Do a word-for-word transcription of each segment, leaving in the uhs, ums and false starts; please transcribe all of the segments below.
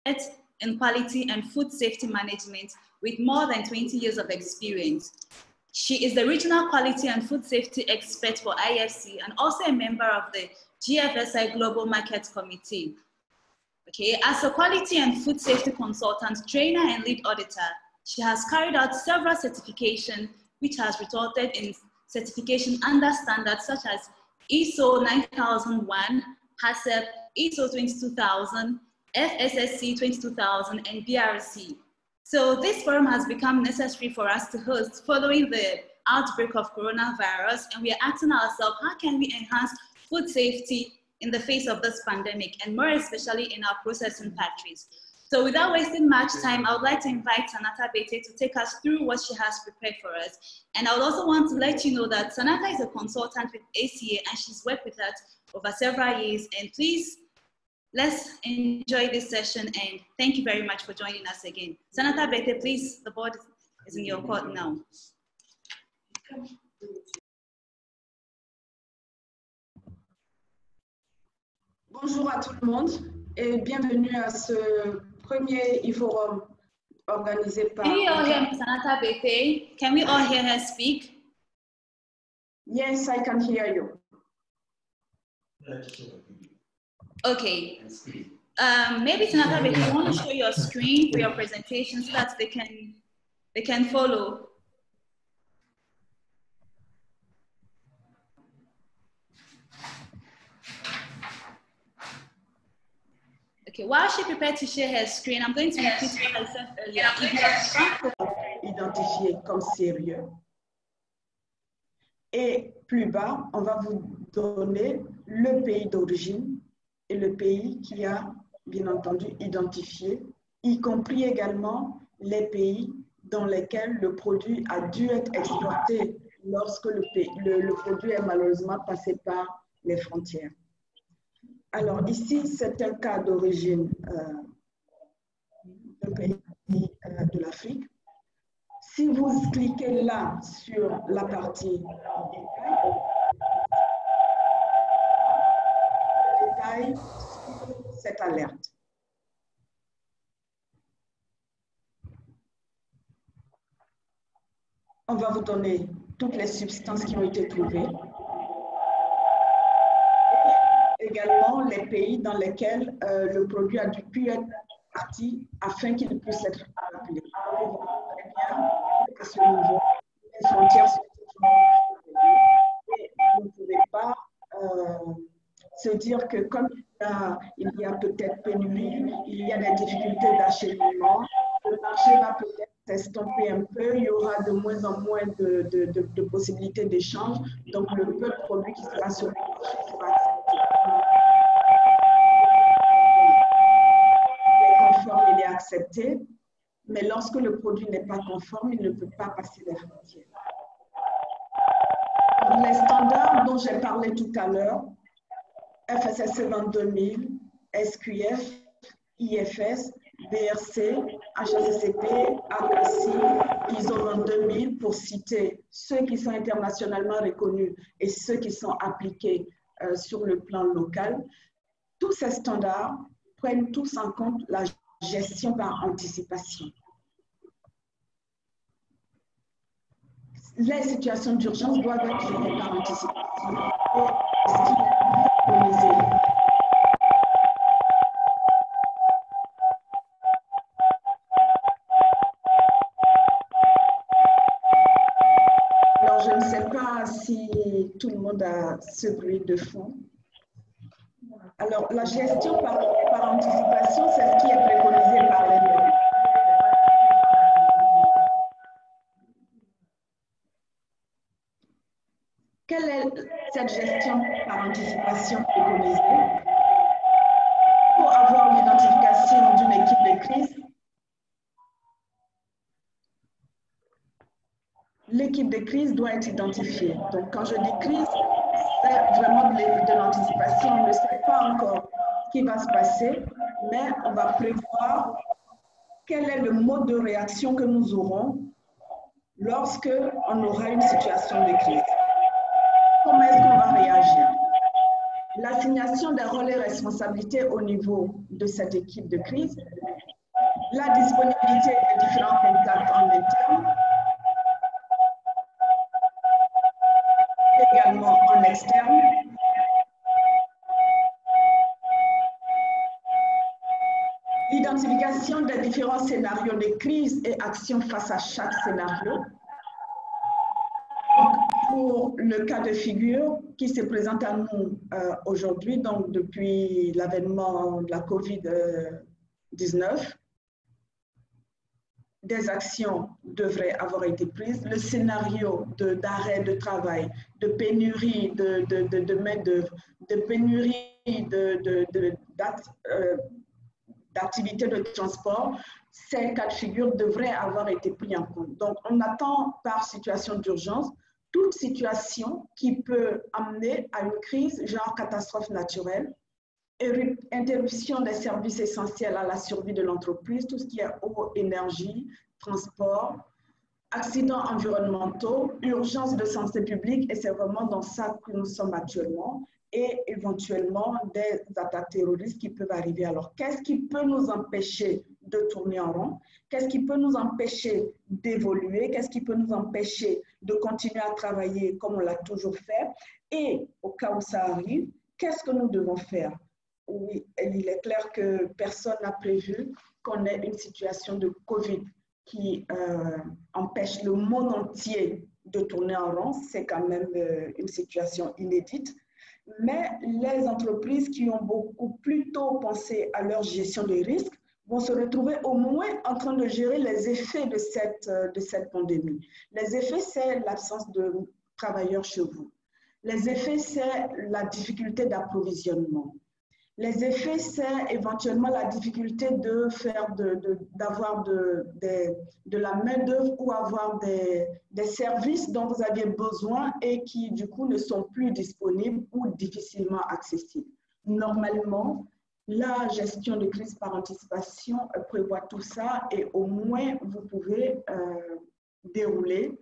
in quality and food safety management with more than twenty years of experience. She is the Regional Quality and Food Safety Expert for I F C and also a member of the G F S I Global Market Committee. Okay, as a quality and food safety consultant, trainer, and lead auditor, she has carried out several certifications which has resulted in certification under standards such as I S O nine thousand one, HACCP, I S O twenty-two thousand, F S S C twenty-two thousand, and B R C. So this forum has become necessary for us to host following the outbreak of coronavirus, and we are asking ourselves, how can we enhance food safety in the face of this pandemic, and more especially in our processing factories? So without wasting much time, I would like to invite Sanata Bete to take us through what she has prepared for us. And I would also want to let you know that Sanata is a consultant with A C A, and she's worked with us over several years. And please, let's enjoy this session, and thank you very much for joining us again. Sanata Bete, please, the board is in your court now. Bonjour à tout le monde et bienvenue à ce premier e-forum organisé par... Can we all hear Sanata Bete? Can we all hear her speak? Yes, I can hear you. Okay. Um, maybe Sanata Bete, you want to show your screen for your presentation so that they can they can follow. Okay, while she prepared to share her screen, I'm going to repeat what I said earlier. Identifié comme sérieux. Et plus bas, on va vous donner le pays d'origine et le pays qui a, bien entendu, identifié, y compris également les pays dans lesquels le produit a dû être exporté lorsque le, pays, le, le produit est malheureusement passé par les frontières. Alors ici, c'est un cas d'origine euh, d'un pays euh, de l'Afrique. Si vous cliquez là sur la partie détail, détail sur cette alerte. On va vous donner toutes les substances qui ont été trouvées. Également les pays dans lesquels euh, le produit a dû pu être parti afin qu'il puisse être appelé. Très bien, à ce niveau, les frontières sont et vous ne pouvez pas euh, se dire que comme il y a, il y a peut-être pénurie, il y a des difficultés d'acheminement, le marché va peut-être s'estomper un peu, il y aura de moins en moins de, de, de, de possibilités d'échange, donc le peu de produits qui sera sur le marché sera accepté. Il est accepté, mais lorsque le produit n'est pas conforme, il ne peut pas passer les frontières. Les standards dont j'ai parlé tout à l'heure, F S S C vingt-deux mille, S Q F, I F S, B R C, H A C C P, A C A C I, I S O vingt-deux mille, pour citer ceux qui sont internationalement reconnus et ceux qui sont appliqués euh, sur le plan local, tous ces standards prennent tous en compte la gestion par anticipation. Les situations d'urgence doivent être gérées par anticipation. Et ce qui est préconisé. Alors, je ne sais pas si tout le monde a ce bruit de fond. Alors, la gestion par, par anticipation, c'est ce qui est préconisé par les normes. Quelle est cette gestion par anticipation préconisée? Pour avoir l'identification d'une équipe de crise, l'équipe de crise doit être identifiée. Donc, quand je dis crise, c'est vraiment de l'anticipation. On ne sait pas encore ce qui va se passer, mais on va prévoir quel est le mode de réaction que nous aurons lorsque on aura une situation de crise. Comment est-ce qu'on va réagir? l'assignation des rôles et responsabilités au niveau de cette équipe de crise, la disponibilité des différents contacts en interne, également en externe, l'identification des différents scénarios de crise et actions face à chaque scénario. Donc, pour le cas de figure qui se présente à nous euh, aujourd'hui, donc depuis l'avènement de la COVID dix-neuf, des actions devraient avoir été prises. Le scénario d'arrêt de, de travail, de pénurie de, de, de, de main-d'œuvre, de pénurie de, de, de, euh, d'activités de transport, ces cas de figure devraient avoir été pris en compte. Donc, on attend par situation d'urgence toute situation qui peut amener à une crise, genre catastrophe naturelle, interruption des services essentiels à la survie de l'entreprise, tout ce qui est eau, énergie, transport, accidents environnementaux, urgence de santé publique, et c'est vraiment dans ça que nous sommes actuellement, et éventuellement des attaques terroristes qui peuvent arriver. Alors, qu'est-ce qui peut nous empêcher de tourner en rond? Qu'est-ce qui peut nous empêcher d'évoluer? Qu'est-ce qui peut nous empêcher de continuer à travailler comme on l'a toujours fait? Et au cas où ça arrive, qu'est-ce que nous devons faire? Oui, il est clair que personne n'a prévu qu'on ait une situation de COVID qui euh, empêche le monde entier de tourner en rond. C'est quand même euh, une situation inédite. Mais les entreprises qui ont beaucoup plus tôt pensé à leur gestion des risques vont se retrouver au moins en train de gérer les effets de cette, de cette pandémie. Les effets, c'est l'absence de travailleurs chez vous. Les effets, c'est la difficulté d'approvisionnement. Les effets, c'est éventuellement la difficulté de faire, de, de, d'avoir de, de, de la main-d'œuvre ou avoir des, des services dont vous aviez besoin et qui, du coup, ne sont plus disponibles ou difficilement accessibles. Normalement, la gestion de crise par anticipation prévoit tout ça et au moins, vous pouvez euh, dérouler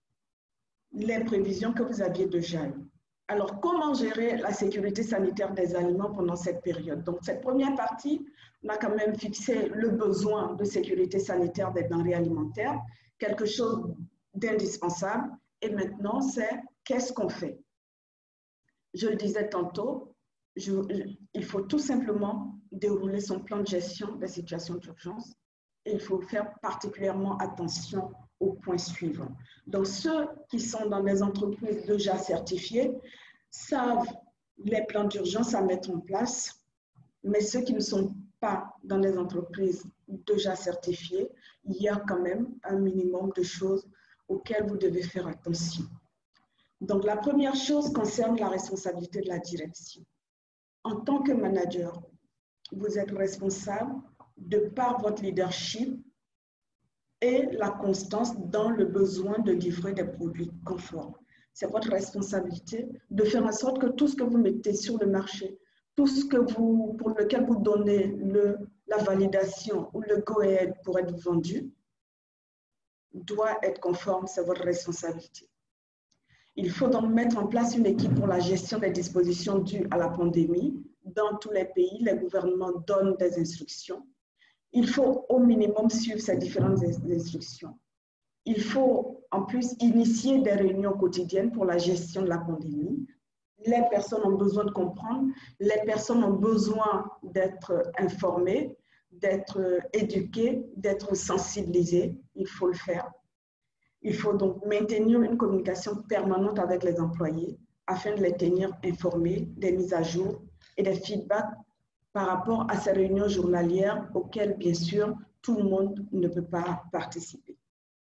les prévisions que vous aviez déjà eues. Alors, comment gérer la sécurité sanitaire des aliments pendant cette période? Donc, cette première partie, on a quand même fixé le besoin de sécurité sanitaire des denrées alimentaires, quelque chose d'indispensable. Et maintenant, c'est qu'est-ce qu'on fait? Je le disais tantôt, je, je, il faut tout simplement dérouler son plan de gestion des situations d'urgence. Et il faut faire particulièrement attention aux points suivants. Donc, ceux qui sont dans des entreprises déjà certifiées savent les plans d'urgence à mettre en place, mais ceux qui ne sont pas dans des entreprises déjà certifiées, il y a quand même un minimum de choses auxquelles vous devez faire attention. Donc, la première chose concerne la responsabilité de la direction. En tant que manager, vous êtes responsable de par votre leadership et la constance dans le besoin de livrer des produits conformes. C'est votre responsabilité de faire en sorte que tout ce que vous mettez sur le marché, tout ce que vous, pour lequel vous donnez le, la validation ou le go-ahead pour être vendu, doit être conforme, c'est votre responsabilité. Il faut donc mettre en place une équipe pour la gestion des dispositions dues à la pandémie. Dans tous les pays, les gouvernements donnent des instructions. Il faut au minimum suivre ces différentes instructions. Il faut en plus initier des réunions quotidiennes pour la gestion de la pandémie. Les personnes ont besoin de comprendre, les personnes ont besoin d'être informées, d'être éduquées, d'être sensibilisées. Il faut le faire. Il faut donc maintenir une communication permanente avec les employés afin de les tenir informés des mises à jour et des feedbacks par rapport à ces réunions journalières auxquelles, bien sûr, tout le monde ne peut pas participer.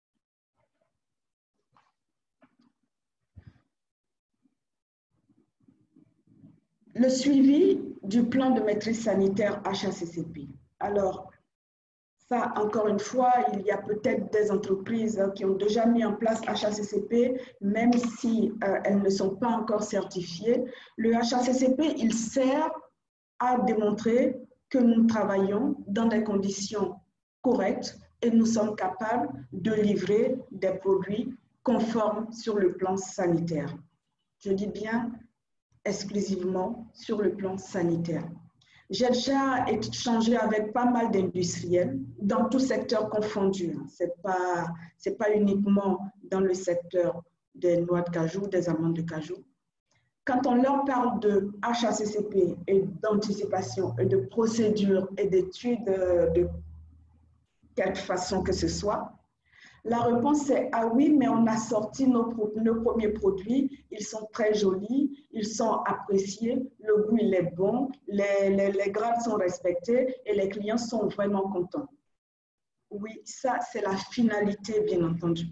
Le suivi du plan de maîtrise sanitaire H A C C P. Alors, ça, encore une fois, il y a peut-être des entreprises qui ont déjà mis en place H A C C P, même si euh, elles ne sont pas encore certifiées. Le H A C C P, il sert à démontrer que nous travaillons dans des conditions correctes et nous sommes capables de livrer des produits conformes sur le plan sanitaire. Je dis bien exclusivement sur le plan sanitaire. J'ai déjà échangé avec pas mal d'industriels dans tout secteur confondu. Ce n'est pas, c'est pas uniquement dans le secteur des noix de cajou, des amandes de cajou. Quand on leur parle de H A C C P et d'anticipation et de procédure et d'études de quelque façon que ce soit, la réponse est « Ah oui, mais on a sorti nos, nos premiers produits, ils sont très jolis, ils sont appréciés, le goût il est bon, les, les, les grades sont respectés et les clients sont vraiment contents. » Oui, ça c'est la finalité, bien entendu.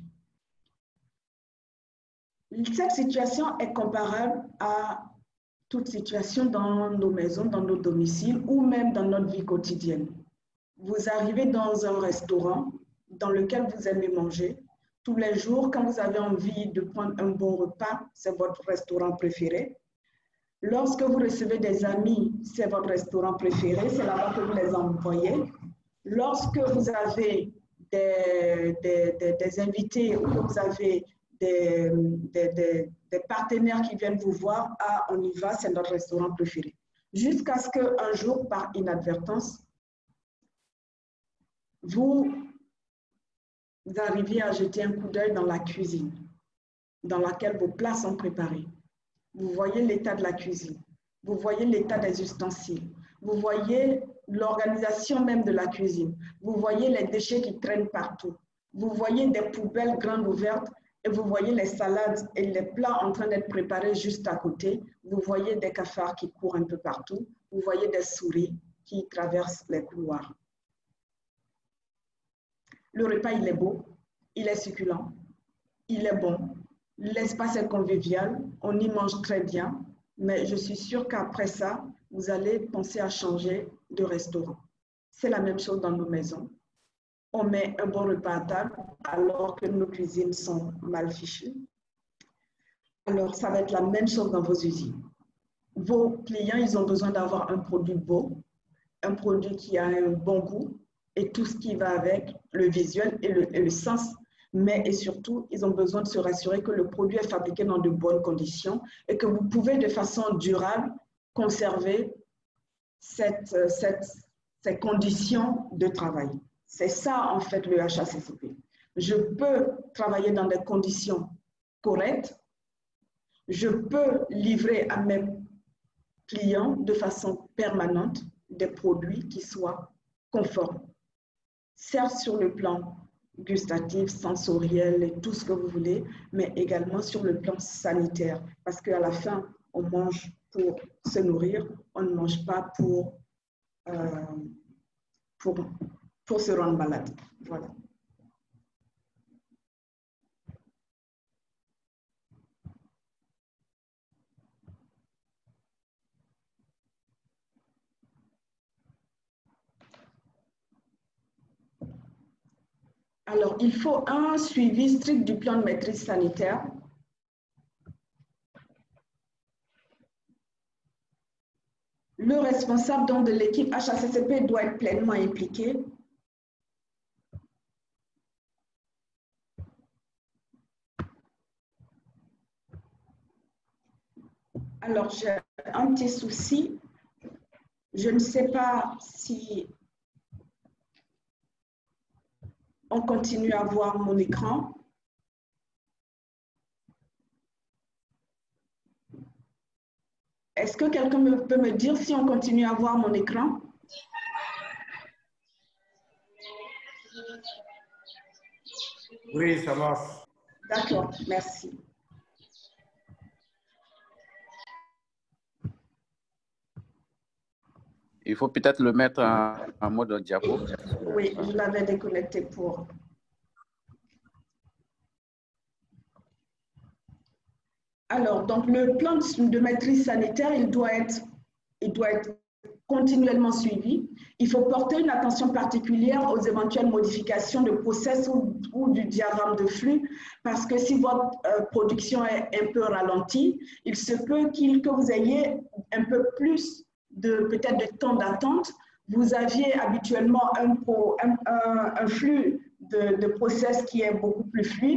Cette situation est comparable à toute situation dans nos maisons, dans nos domiciles ou même dans notre vie quotidienne. Vous arrivez dans un restaurant dans lequel vous aimez manger. Tous les jours, quand vous avez envie de prendre un bon repas, c'est votre restaurant préféré. Lorsque vous recevez des amis, c'est votre restaurant préféré, c'est là-bas que vous les envoyez. Lorsque vous avez des, des, des, des invités ou que vous avez des, des, des, des partenaires qui viennent vous voir, ah, on y va, c'est notre restaurant préféré. Jusqu'à ce qu'un jour, par inadvertance, vous Vous arriviez à jeter un coup d'œil dans la cuisine, dans laquelle vos plats sont préparés. Vous voyez l'état de la cuisine, vous voyez l'état des ustensiles, vous voyez l'organisation même de la cuisine, vous voyez les déchets qui traînent partout, vous voyez des poubelles grandes ouvertes et vous voyez les salades et les plats en train d'être préparés juste à côté, vous voyez des cafards qui courent un peu partout, vous voyez des souris qui traversent les couloirs. Le repas, il est beau, il est succulent, il est bon, l'espace est convivial, on y mange très bien, mais je suis sûre qu'après ça, vous allez penser à changer de restaurant. C'est la même chose dans nos maisons. On met un bon repas à table alors que nos cuisines sont mal fichues. Alors, ça va être la même chose dans vos usines. Vos clients, ils ont besoin d'avoir un produit beau, un produit qui a un bon goût, et tout ce qui va avec, le visuel et le, et le sens. Mais et surtout, ils ont besoin de se rassurer que le produit est fabriqué dans de bonnes conditions et que vous pouvez de façon durable conserver cette, cette, ces conditions de travail. C'est ça, en fait, le H A C C P. Je peux travailler dans des conditions correctes. Je peux livrer à mes clients de façon permanente des produits qui soient conformes. Certes sur le plan gustatif, sensoriel et tout ce que vous voulez, mais également sur le plan sanitaire. Parce qu'à la fin, on mange pour se nourrir, on ne mange pas pour, euh, pour, pour se rendre malade. Voilà. Alors, il faut un suivi strict du plan de maîtrise sanitaire. Le responsable donc, de l'équipe H A C C P doit être pleinement impliqué. Alors, j'ai un petit souci. Je ne sais pas si on continue à voir mon écran. Est-ce que quelqu'un peut me dire si on continue à voir mon écran? Oui, ça marche. D'accord, merci. Il faut peut-être le mettre en, en mode diapo. Oui, je l'avais déconnecté pour... Alors, donc le plan de maîtrise sanitaire, il doit être, il doit être continuellement suivi. Il faut porter une attention particulière aux éventuelles modifications de process ou, ou du diagramme de flux, parce que si votre euh, production est un peu ralentie, il se peut qu'il, que vous ayez un peu plus de peut-être de temps d'attente. Vous aviez habituellement un, pro, un, un, un flux de, de process qui est beaucoup plus fluide.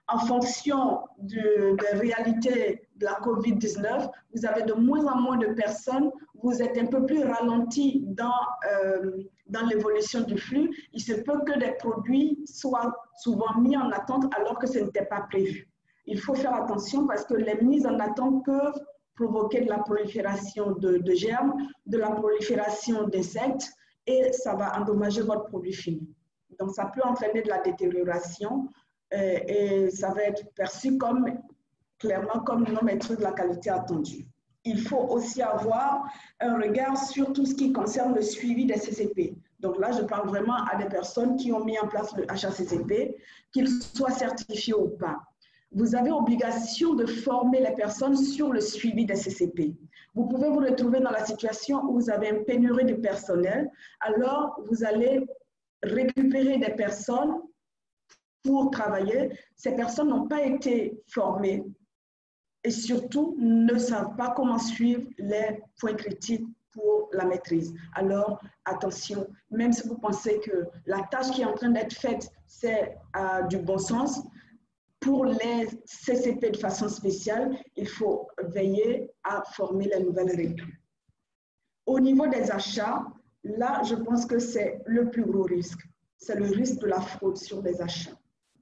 En fonction de, de réalité de la COVID dix-neuf, vous avez de moins en moins de personnes, vous êtes un peu plus ralenti dans, euh, dans l'évolution du flux. Il se peut que des produits soient souvent mis en attente alors que ce n'était pas prévu. Il faut faire attention parce que les mises en attente peuvent provoquer de la prolifération de, de germes, de la prolifération d'insectes et ça va endommager votre produit fini. Donc, ça peut entraîner de la détérioration euh, et ça va être perçu comme, clairement comme non maîtrise de la qualité attendue. Il faut aussi avoir un regard sur tout ce qui concerne le suivi des C C P. Donc là, je parle vraiment à des personnes qui ont mis en place le H A C C P, qu'ils soient certifiés ou pas. Vous avez obligation de former les personnes sur le suivi des C C P. Vous pouvez vous retrouver dans la situation où vous avez une pénurie de personnel, alors vous allez récupérer des personnes pour travailler. Ces personnes n'ont pas été formées et surtout ne savent pas comment suivre les points critiques pour la maîtrise. Alors, attention, même si vous pensez que la tâche qui est en train d'être faite, c'est euh, du bon sens, pour les C C P de façon spéciale, il faut veiller à former les nouvelles recrues. Au niveau des achats, là, je pense que c'est le plus gros risque. C'est le risque de la fraude sur les achats.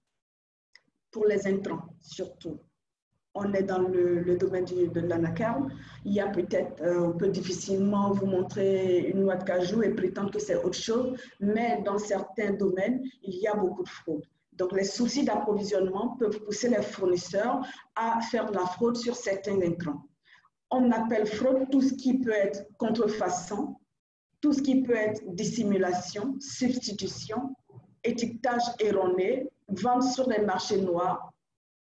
Pour les intrants, surtout. On est dans le, le domaine du, de l'anacarde. Il y a peut-être, euh, on peut difficilement vous montrer une noix de cajou et prétendre que c'est autre chose, mais dans certains domaines, il y a beaucoup de fraude. Donc, les soucis d'approvisionnement peuvent pousser les fournisseurs à faire de la fraude sur certains intrants. On appelle fraude tout ce qui peut être contrefaçon, tout ce qui peut être dissimulation, substitution, étiquetage erroné, vente sur les marchés noirs,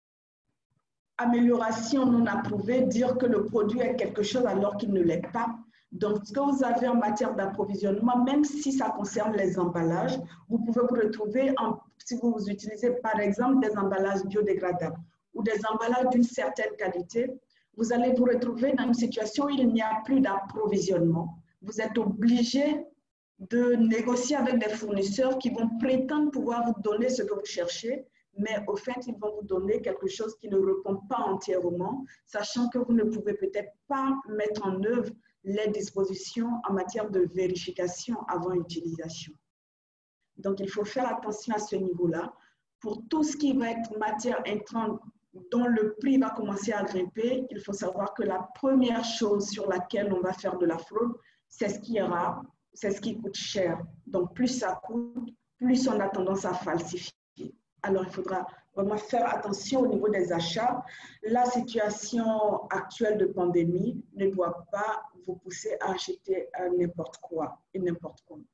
amélioration non approuvée, dire que le produit est quelque chose alors qu'il ne l'est pas. Donc, ce que vous avez en matière d'approvisionnement, même si ça concerne les emballages, vous pouvez vous retrouver, en, si vous utilisez par exemple des emballages biodégradables ou des emballages d'une certaine qualité, vous allez vous retrouver dans une situation où il n'y a plus d'approvisionnement. Vous êtes obligé de négocier avec des fournisseurs qui vont prétendre pouvoir vous donner ce que vous cherchez, mais au fait, ils vont vous donner quelque chose qui ne répond pas entièrement, sachant que vous ne pouvez peut-être pas mettre en œuvre les dispositions en matière de vérification avant utilisation. Donc, il faut faire attention à ce niveau-là. Pour tout ce qui va être matière intrante dont le prix va commencer à grimper, il faut savoir que la première chose sur laquelle on va faire de la fraude, c'est ce qui est rare, c'est ce qui coûte cher. Donc, plus ça coûte, plus on a tendance à falsifier. Alors, il faudra vraiment faire attention au niveau des achats. La situation actuelle de pandémie ne doit pas vous pousser à acheter n'importe quoi et n'importe comment.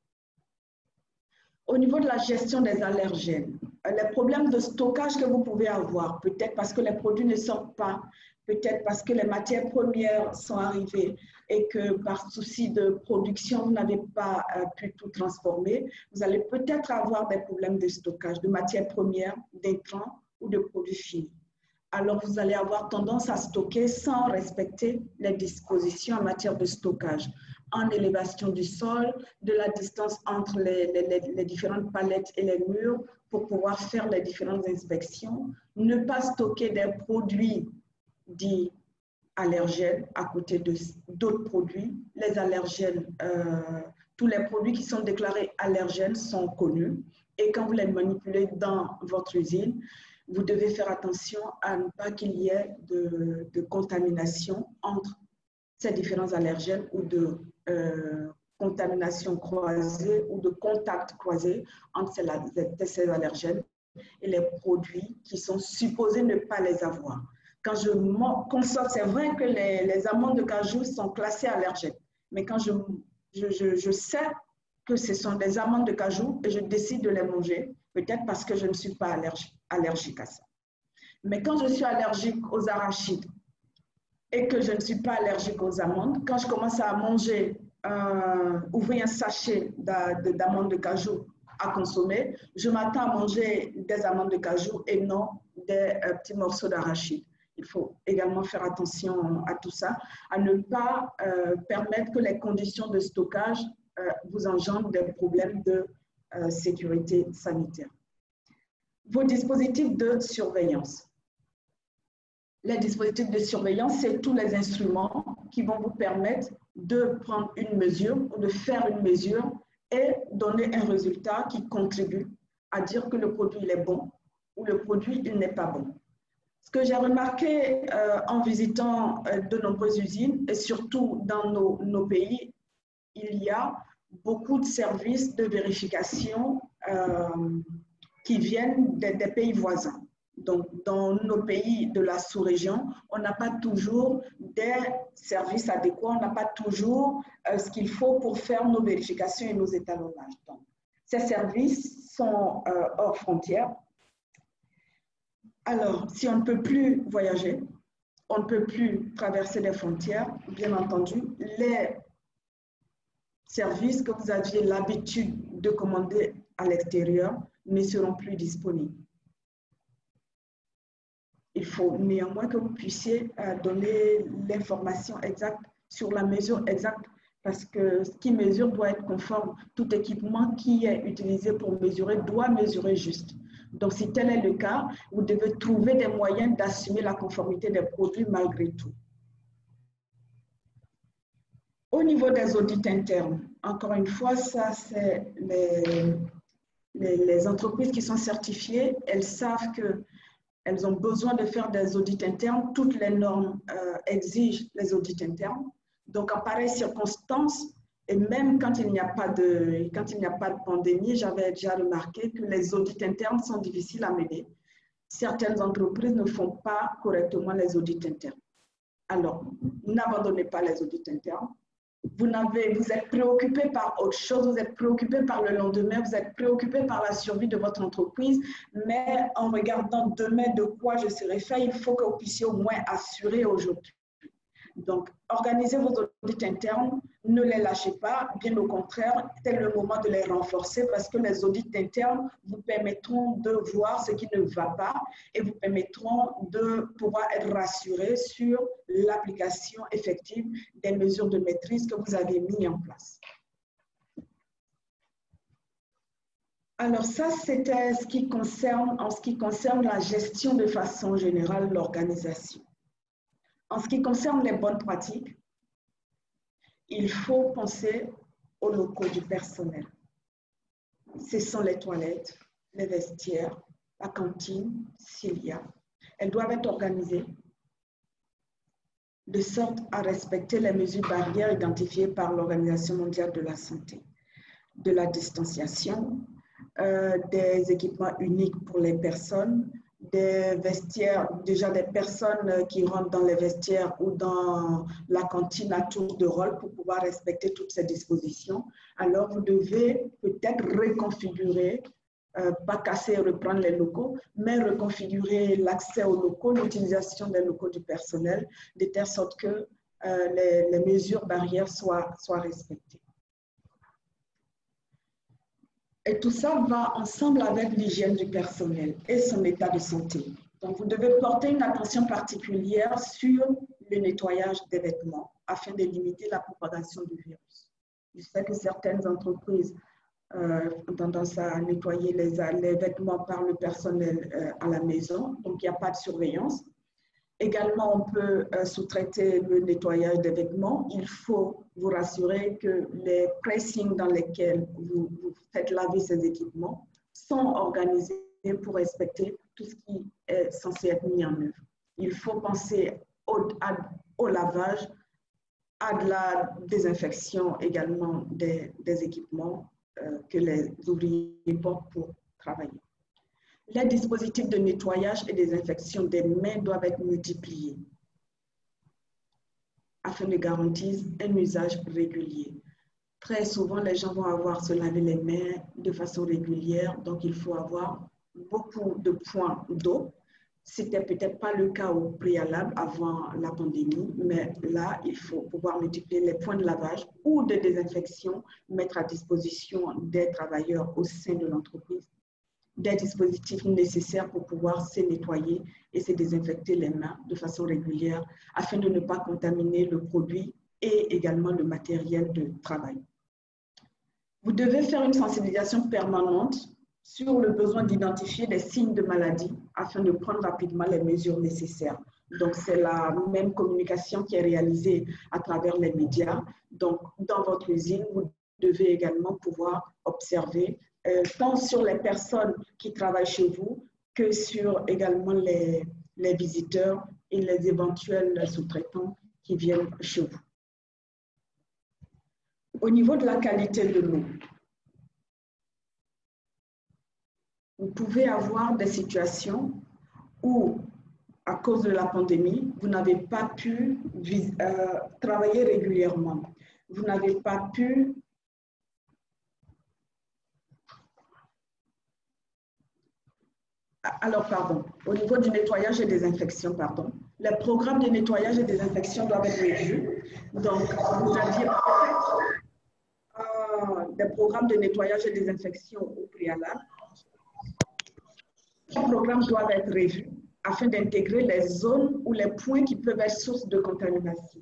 Au niveau de la gestion des allergènes, les problèmes de stockage que vous pouvez avoir, peut-être parce que les produits ne sortent pas, peut-être parce que les matières premières sont arrivées et que par souci de production, vous n'avez pas euh, pu tout transformer, vous allez peut-être avoir des problèmes de stockage de matières premières, d'intrants ou de produits finis. Alors, vous allez avoir tendance à stocker sans respecter les dispositions en matière de stockage, en élévation du sol, de la distance entre les, les, les différentes palettes et les murs pour pouvoir faire les différentes inspections, ne pas stocker des produits dits allergènes à côté d'autres produits. Les allergènes, euh, tous les produits qui sont déclarés allergènes sont connus et quand vous les manipulez dans votre usine, vous devez faire attention à ne pas qu'il y ait de, de contamination entre ces différents allergènes ou de euh, contamination croisée ou de contact croisé entre ces, ces allergènes et les produits qui sont supposés ne pas les avoir. Quand je consomme, c'est vrai que les, les amandes de cajou sont classées allergènes, mais quand je, je, je, je sais que ce sont des amandes de cajou et je décide de les manger, peut-être parce que je ne suis pas allergique, allergique à ça. Mais quand je suis allergique aux arachides et que je ne suis pas allergique aux amandes, quand je commence à manger, euh, ouvrir un sachet d'amandes de cajou à consommer, je m'attends à manger des amandes de cajou et non des euh, petits morceaux d'arachide. Il faut également faire attention à tout ça, à ne pas euh, permettre que les conditions de stockage euh, vous engendrent des problèmes de euh, sécurité sanitaire. vos dispositifs de surveillance. Les dispositifs de surveillance, c'est tous les instruments qui vont vous permettre de prendre une mesure ou de faire une mesure et donner un résultat qui contribue à dire que le produit il est bon ou le produit il n'est pas bon. Ce que j'ai remarqué euh, en visitant euh, de nombreuses usines et surtout dans nos, nos pays, il y a beaucoup de services de vérification euh, qui viennent des, des pays voisins. Donc, dans nos pays de la sous-région, on n'a pas toujours des services adéquats, on n'a pas toujours euh, ce qu'il faut pour faire nos vérifications et nos étalonnages. Donc, ces services sont euh, hors frontières. Alors, si on ne peut plus voyager, on ne peut plus traverser les frontières, bien entendu, les services que vous aviez l'habitude de commander à l'extérieur ne seront plus disponibles. Il faut néanmoins que vous puissiez euh, donner l'information exacte sur la mesure exacte parce que ce qui mesure doit être conforme. Tout équipement qui est utilisé pour mesurer doit mesurer juste. Donc, si tel est le cas, vous devez trouver des moyens d'assumer la conformité des produits malgré tout. Au niveau des audits internes, encore une fois, ça c'est les, les, les entreprises qui sont certifiées, elles savent que elles ont besoin de faire des audits internes. Toutes les normes euh, exigent les audits internes. Donc, en pareille circonstance, et même quand il n'y a pas de, quand il n'y a pas de pandémie, j'avais déjà remarqué que les audits internes sont difficiles à mener. Certaines entreprises ne font pas correctement les audits internes. Alors, n'abandonnez pas les audits internes. Vous, n'avez, vous êtes préoccupé par autre chose, vous êtes préoccupé par le lendemain, vous êtes préoccupé par la survie de votre entreprise, mais en regardant demain de quoi je serai fait, il faut que vous puissiez au moins assurer aujourd'hui. Donc, organisez vos audits internes, ne les lâchez pas, bien au contraire, c'est le moment de les renforcer parce que les audits internes vous permettront de voir ce qui ne va pas et vous permettront de pouvoir être rassuré sur l'application effective des mesures de maîtrise que vous avez mises en place. Alors ça, c'était ce qui concerne, en ce qui concerne la gestion de façon générale de l'organisation. En ce qui concerne les bonnes pratiques, il faut penser aux locaux du personnel. Ce sont les toilettes, les vestiaires, la cantine, s'il y a. Elles doivent être organisées de sorte à respecter les mesures barrières identifiées par l'Organisation mondiale de la santé, de la distanciation, euh, des équipements uniques pour les personnes, des vestiaires, déjà des personnes qui rentrent dans les vestiaires ou dans la cantine à tour de rôle pour pouvoir respecter toutes ces dispositions. Alors, vous devez peut-être reconfigurer, euh, pas casser et reprendre les locaux, mais reconfigurer l'accès aux locaux, l'utilisation des locaux du personnel, de telle sorte que euh, les, les mesures barrières soient, soient respectées. Et tout ça va ensemble avec l'hygiène du personnel et son état de santé. Donc, vous devez porter une attention particulière sur le nettoyage des vêtements afin de limiter la propagation du virus. Je sais que certaines entreprises euh, ont tendance à nettoyer les, les vêtements par le personnel euh, à la maison, donc il n'y a pas de surveillance. Également, on peut euh, sous-traiter le nettoyage des vêtements. Il faut vous rassurer que les pressings dans lesquels vous, vous faites laver ces équipements sont organisés pour respecter tout ce qui est censé être mis en œuvre. Il faut penser au, à, au lavage, à de la désinfection également des, des équipements euh, que les ouvriers portent pour travailler. Les dispositifs de nettoyage et désinfection des mains doivent être multipliés afin de garantir un usage régulier. Très souvent, les gens vont avoir se laver les mains de façon régulière, donc il faut avoir beaucoup de points d'eau. Ce n'était peut-être pas le cas au préalable avant la pandémie, mais là, il faut pouvoir multiplier les points de lavage ou de désinfection, mettre à disposition des travailleurs au sein de l'entreprise des dispositifs nécessaires pour pouvoir se nettoyer et se désinfecter les mains de façon régulière afin de ne pas contaminer le produit et également le matériel de travail. Vous devez faire une sensibilisation permanente sur le besoin d'identifier des signes de maladie afin de prendre rapidement les mesures nécessaires. Donc, c'est la même communication qui est réalisée à travers les médias. Donc, dans votre usine, vous devez également pouvoir observer euh, tant sur les personnes qui travaillent chez vous que sur également les, les visiteurs et les éventuels sous-traitants qui viennent chez vous. Au niveau de la qualité de l'eau, vous pouvez avoir des situations où, à cause de la pandémie, vous n'avez pas pu euh, travailler régulièrement. Vous n'avez pas pu Alors, pardon, au niveau du nettoyage et désinfection, pardon, les programmes de nettoyage et désinfection doivent être revus. Donc, vous aviez peut-être euh, des programmes de nettoyage et désinfection au préalable. Ces programmes doivent être revus afin d'intégrer les zones ou les points qui peuvent être source de contamination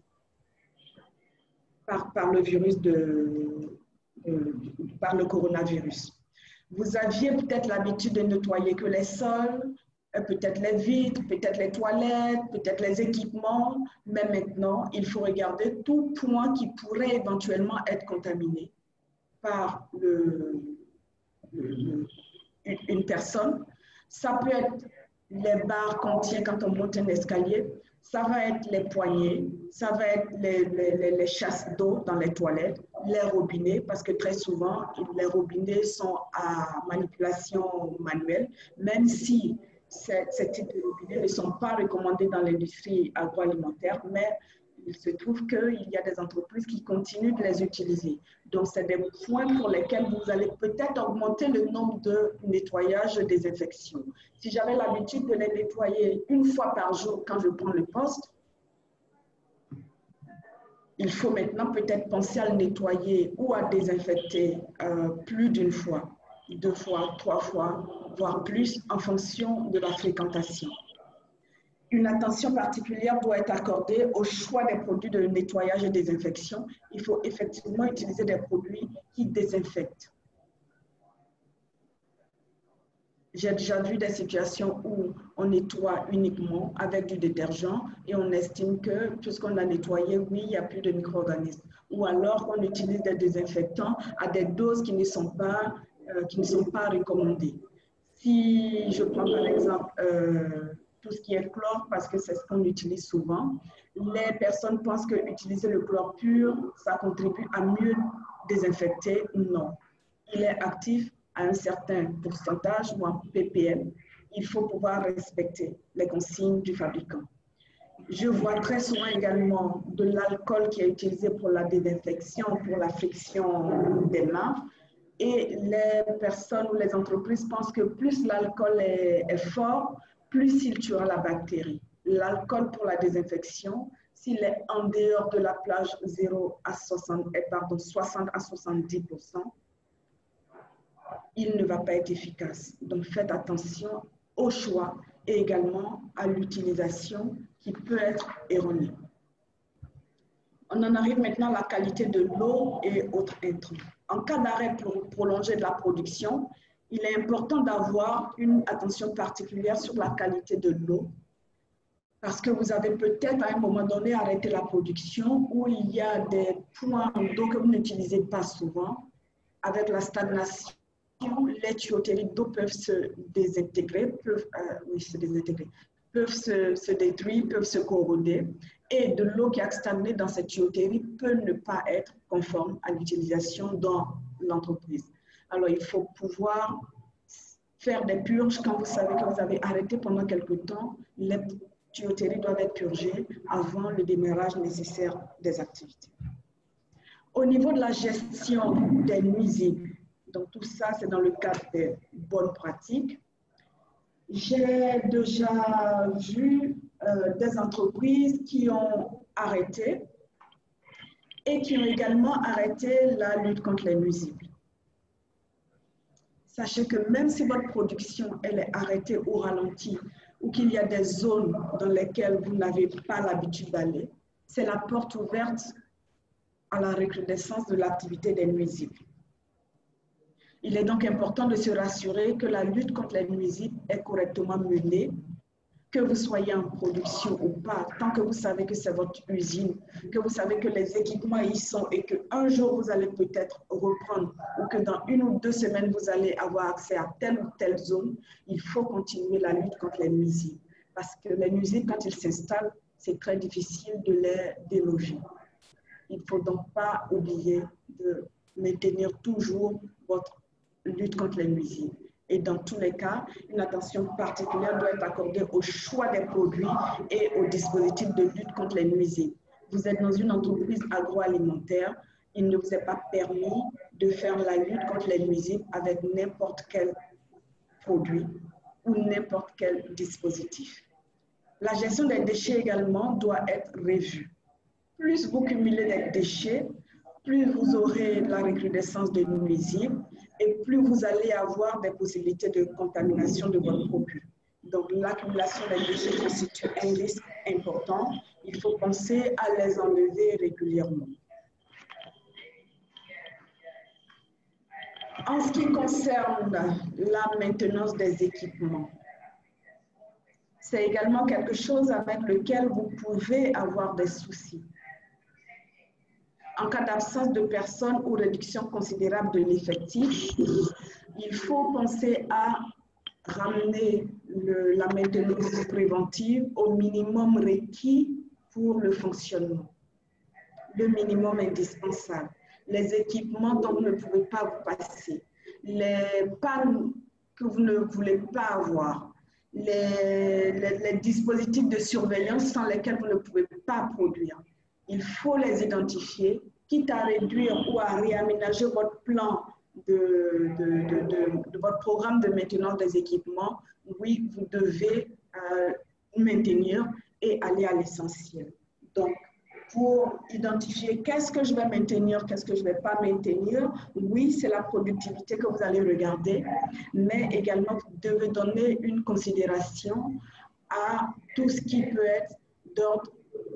par, par le virus de, de, par le coronavirus. Vous aviez peut-être l'habitude de nettoyer que les sols, peut-être les vitres, peut-être les toilettes, peut-être les équipements, mais maintenant, il faut regarder tout point qui pourrait éventuellement être contaminé par le, le, une personne. Ça peut être les barres qu'on tient quand on monte un escalier, ça va être les poignées, ça va être les, les, les chasses d'eau dans les toilettes, les robinets, parce que très souvent, les robinets sont à manipulation manuelle, même si ces, ces types de robinets ne sont pas recommandés dans l'industrie agroalimentaire, mais il se trouve qu'il y a des entreprises qui continuent de les utiliser. Donc, c'est des points pour lesquels vous allez peut-être augmenter le nombre de nettoyages et désinfections. Si j'avais l'habitude de les nettoyer une fois par jour quand je prends le poste, il faut maintenant peut-être penser à le nettoyer ou à désinfecter euh, plus d'une fois, deux fois, trois fois, voire plus en fonction de la fréquentation. Une attention particulière doit être accordée au choix des produits de nettoyage et désinfection. Il faut effectivement utiliser des produits qui désinfectent. J'ai déjà vu des situations où on nettoie uniquement avec du détergent et on estime que puisqu'on a nettoyé, oui, il n'y a plus de micro-organismes. Ou alors on utilise des désinfectants à des doses qui ne sont pas, euh, qui ne sont pas recommandées. Si je prends par exemple euh, tout ce qui est chlore, parce que c'est ce qu'on utilise souvent, les personnes pensent que utiliser le chlore pur, ça contribue à mieux désinfecter. Non. Il est actif à un certain pourcentage ou en ppm. Il faut pouvoir respecter les consignes du fabricant. Je vois très souvent également de l'alcool qui est utilisé pour la désinfection, pour la friction des mains. Et les personnes ou les entreprises pensent que plus l'alcool est, est fort, plus il tuera la bactérie. L'alcool pour la désinfection, s'il est en dehors de la plage zéro à soixante, pardon, soixante à soixante-dix pour cent, il ne va pas être efficace. Donc faites attention au choix et également à l'utilisation qui peut être erronée. On en arrive maintenant à la qualité de l'eau et autres intrants. En cas d'arrêt prolongé de la production, il est important d'avoir une attention particulière sur la qualité de l'eau parce que vous avez peut-être à un moment donné arrêté la production où il y a des points d'eau que vous n'utilisez pas souvent. Avec la stagnation, les tuyauteries d'eau peuvent se désintégrer, peuvent, euh, oui, se désintégrer, peuvent se, se détruire, peuvent se corroder. Et de l'eau qui a stagné dans cette tuyauterie peut ne pas être conforme à l'utilisation dans l'entreprise. Alors, il faut pouvoir faire des purges quand vous savez que vous avez arrêté pendant quelque temps. Les tuyauteries doivent être purgées avant le démarrage nécessaire des activités. Au niveau de la gestion des nuisibles, donc tout ça, c'est dans le cadre des bonnes pratiques. J'ai déjà vu euh, des entreprises qui ont arrêté et qui ont également arrêté la lutte contre les nuisibles. Sachez que même si votre production elle est arrêtée ou ralentie ou qu'il y a des zones dans lesquelles vous n'avez pas l'habitude d'aller, c'est la porte ouverte à la recrudescence de l'activité des nuisibles. Il est donc important de se rassurer que la lutte contre les nuisibles est correctement menée, que vous soyez en production ou pas, tant que vous savez que c'est votre usine, que vous savez que les équipements y sont et qu'un jour vous allez peut-être reprendre ou que dans une ou deux semaines vous allez avoir accès à telle ou telle zone, il faut continuer la lutte contre les nuisibles. Parce que les nuisibles, quand ils s'installent, c'est très difficile de les déloger. Il ne faut donc pas oublier de maintenir toujours votre lutte contre les nuisibles. Et dans tous les cas, une attention particulière doit être accordée au choix des produits et aux dispositifs de lutte contre les nuisibles. Vous êtes dans une entreprise agroalimentaire, il ne vous est pas permis de faire la lutte contre les nuisibles avec n'importe quel produit ou n'importe quel dispositif. La gestion des déchets également doit être revue. Plus vous cumulez des déchets, plus vous aurez la recrudescence de nuisibles et plus vous allez avoir des possibilités de contamination de votre produit. Donc, l'accumulation des déchets constitue un risque important. Il faut penser à les enlever régulièrement. En ce qui concerne la maintenance des équipements, c'est également quelque chose avec lequel vous pouvez avoir des soucis. En cas d'absence de personnes ou réduction considérable de l'effectif, il faut penser à ramener le, la maintenance préventive au minimum requis pour le fonctionnement, le minimum indispensable. Les équipements dont vous ne pouvez pas vous passer, les pannes que vous ne voulez pas avoir, les, les, les dispositifs de surveillance sans lesquels vous ne pouvez pas produire. Il faut les identifier, quitte à réduire ou à réaménager votre plan de, de, de, de, de votre programme de maintenance des équipements. Oui, vous devez euh, maintenir et aller à l'essentiel. Donc, pour identifier qu'est-ce que je vais maintenir, qu'est-ce que je ne vais pas maintenir, oui, c'est la productivité que vous allez regarder, mais également, vous devez donner une considération à tout ce qui peut être d'ordre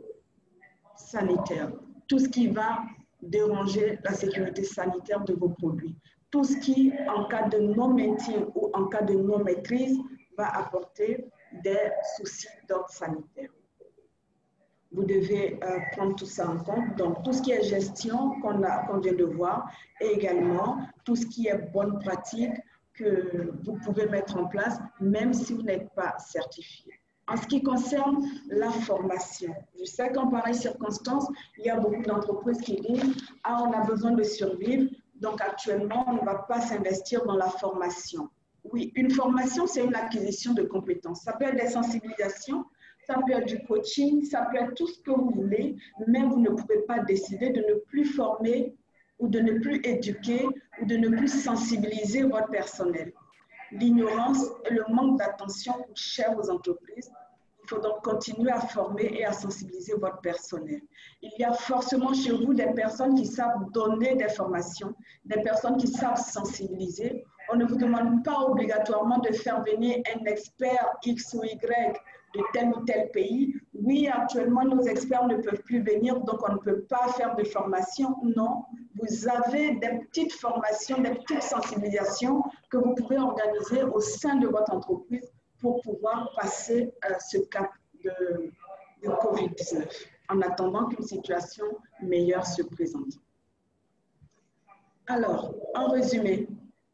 sanitaire, tout ce qui va déranger la sécurité sanitaire de vos produits, tout ce qui, en cas de non-maintien ou en cas de non-maîtrise, va apporter des soucis d'ordre sanitaire. Vous devez euh, prendre tout ça en compte. Donc, tout ce qui est gestion qu'on qu'on vient de voir et également tout ce qui est bonne pratique que vous pouvez mettre en place, même si vous n'êtes pas certifié. En ce qui concerne la formation, je sais qu'en pareille circonstance, il y a beaucoup d'entreprises qui disent « Ah, on a besoin de survivre, donc actuellement, on ne va pas s'investir dans la formation. » Oui, une formation, c'est une acquisition de compétences. Ça peut être des sensibilisations, ça peut être du coaching, ça peut être tout ce que vous voulez, mais vous ne pouvez pas décider de ne plus former ou de ne plus éduquer ou de ne plus sensibiliser votre personnel. L'ignorance et le manque d'attention coûtent cher aux entreprises. Il faut donc continuer à former et à sensibiliser votre personnel. Il y a forcément chez vous des personnes qui savent donner des formations, des personnes qui savent sensibiliser. On ne vous demande pas obligatoirement de faire venir un expert X ou Y de tel ou tel pays. Oui, actuellement, nos experts ne peuvent plus venir, donc on ne peut pas faire de formation. Non, vous avez des petites formations, des petites sensibilisations que vous pouvez organiser au sein de votre entreprise pour pouvoir passer euh, ce cap de, de COVID dix-neuf en attendant qu'une situation meilleure se présente. Alors, en résumé,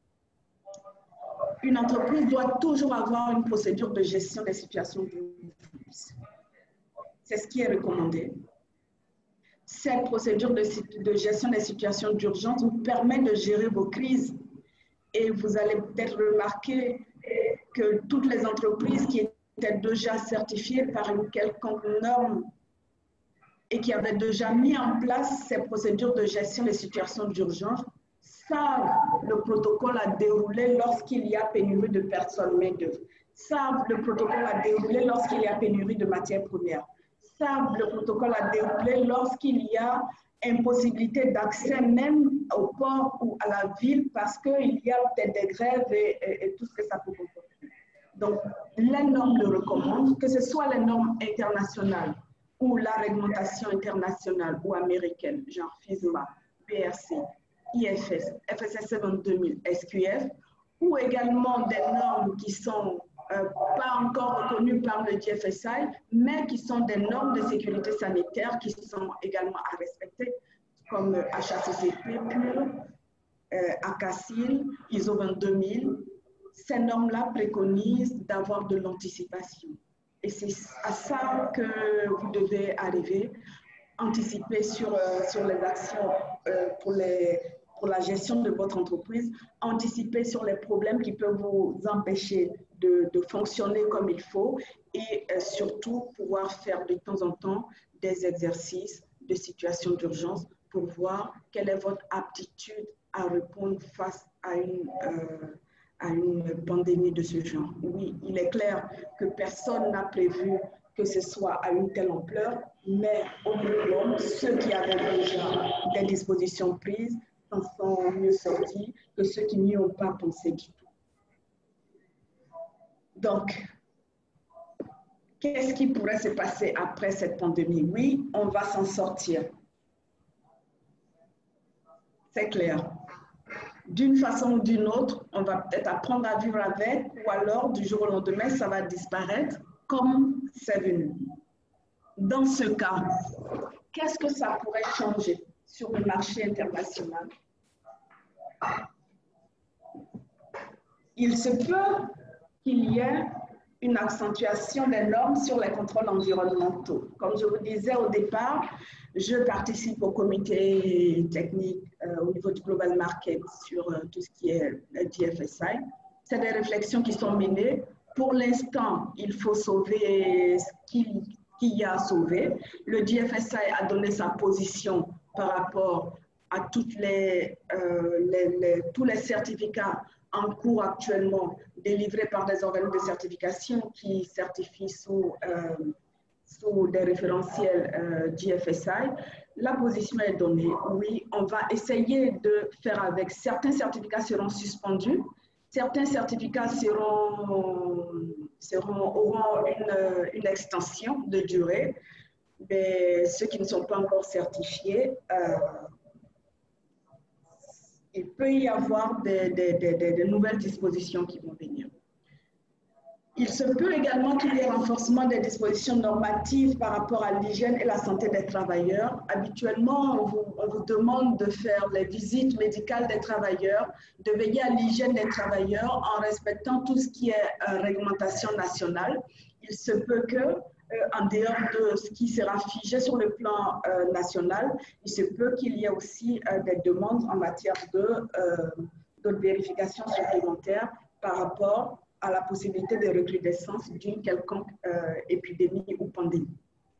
une entreprise doit toujours avoir une procédure de gestion des situations d'urgence. C'est ce qui est recommandé. Cette procédure de, de gestion des situations d'urgence vous permet de gérer vos crises. Et vous allez peut-être remarquer que toutes les entreprises qui étaient déjà certifiées par une quelconque norme et qui avaient déjà mis en place ces procédures de gestion des situations d'urgence savent le protocole à dérouler lorsqu'il y a pénurie de personnes main-d'œuvre, savent le protocole à dérouler lorsqu'il y a pénurie de matières premières, savent le protocole à dérouler lorsqu'il y a impossibilité d'accès même au port ou à la ville parce qu'il y a peut-être des grèves et, et, et tout ce que ça peut comporter. Donc, les normes le recommandent, que ce soit les normes internationales ou la réglementation internationale ou américaine, genre FISMA, B R C, I F S, F S S vingt-deux mille, S Q F, ou également des normes qui sont euh, pas encore reconnues par le G F S I, mais qui sont des normes de sécurité sanitaire qui sont également à respecter, comme H A C C P pur, euh, ACACIL, I S O vingt-deux mille. Ces normes-là préconisent d'avoir de l'anticipation. Et c'est à ça que vous devez arriver, anticiper sur, euh, sur les actions euh, pour, les, pour la gestion de votre entreprise, anticiper sur les problèmes qui peuvent vous empêcher de, de fonctionner comme il faut et euh, surtout pouvoir faire de temps en temps des exercices de situation d'urgence pour voir quelle est votre aptitude à répondre face à une... Euh, à une pandémie de ce genre. Oui, il est clair que personne n'a prévu que ce soit à une telle ampleur, mais au minimum, ceux qui avaient déjà des dispositions prises s'en sont mieux sortis que ceux qui n'y ont pas pensé du tout. Donc, qu'est-ce qui pourrait se passer après cette pandémie? Oui, on va s'en sortir. C'est clair. D'une façon ou d'une autre, on va peut-être apprendre à vivre avec, ou alors du jour au lendemain, ça va disparaître comme c'est venu. Dans ce cas, qu'est-ce que ça pourrait changer sur le marché international? Il se peut qu'il y ait une accentuation des normes sur les contrôles environnementaux. Comme je vous disais au départ, je participe au comité technique euh, au niveau du Global Market sur euh, tout ce qui est le G F S I. C'est des réflexions qui sont menées. Pour l'instant, il faut sauver ce qu'il y a à sauver. Le G F S I a donné sa position par rapport à toutes les, euh, les, les, tous les certificats en cours actuellement délivrés par des organismes de certification qui certifient sous, euh, sous des référentiels euh, G F S I. La position est donnée. Oui, on va essayer de faire avec. Certains certificats seront suspendus. Certains certificats seront, seront, auront une, une extension de durée. Mais ceux qui ne sont pas encore certifiés, euh, il peut y avoir des, des, des, des nouvelles dispositions qui vont venir. Il se peut également qu'il y ait un renforcement des dispositions normatives par rapport à l'hygiène et la santé des travailleurs. Habituellement, on vous, on vous demande de faire les visites médicales des travailleurs, de veiller à l'hygiène des travailleurs en respectant tout ce qui est euh, réglementation nationale. Il se peut que, euh, en dehors de ce qui sera figé sur le plan euh, national, il se peut qu'il y ait aussi euh, des demandes en matière de, euh, de vérification supplémentaire par rapport à la possibilité de recrudescence d'une quelconque euh, épidémie ou pandémie.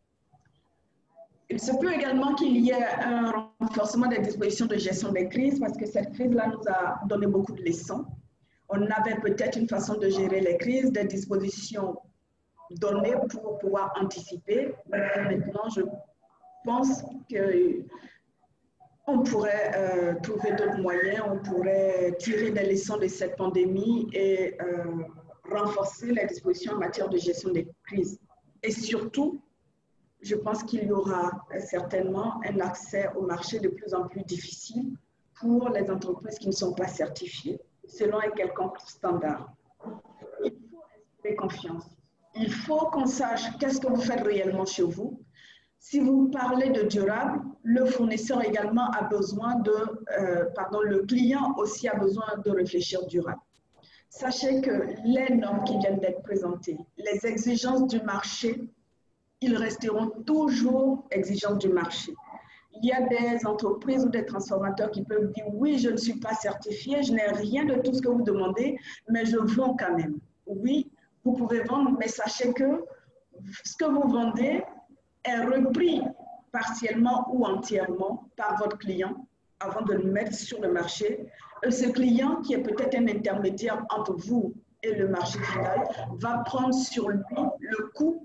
Il se peut également qu'il y ait un renforcement des dispositions de gestion des crises parce que cette crise-là nous a donné beaucoup de leçons. On avait peut-être une façon de gérer les crises, des dispositions données pour pouvoir anticiper. Maintenant, je pense que on pourrait euh, trouver d'autres moyens, on pourrait tirer des leçons de cette pandémie et euh, renforcer les dispositions en matière de gestion des crises. Et surtout, je pense qu'il y aura certainement un accès au marché de plus en plus difficile pour les entreprises qui ne sont pas certifiées selon un quelconque standard. Il faut inspirer confiance. Il faut qu'on sache qu'est-ce que vous faites réellement chez vous. Si vous parlez de durable, le fournisseur également a besoin de, euh, pardon, le client aussi a besoin de réfléchir durable. Sachez que les normes qui viennent d'être présentées, les exigences du marché, ils resteront toujours exigences du marché. Il y a des entreprises ou des transformateurs qui peuvent dire oui, je ne suis pas certifié, je n'ai rien de tout ce que vous demandez, mais je vends quand même. Oui, vous pouvez vendre, mais sachez que ce que vous vendez est repris partiellement ou entièrement par votre client avant de le mettre sur le marché. Et ce client, qui est peut-être un intermédiaire entre vous et le marché final, va prendre sur lui le coût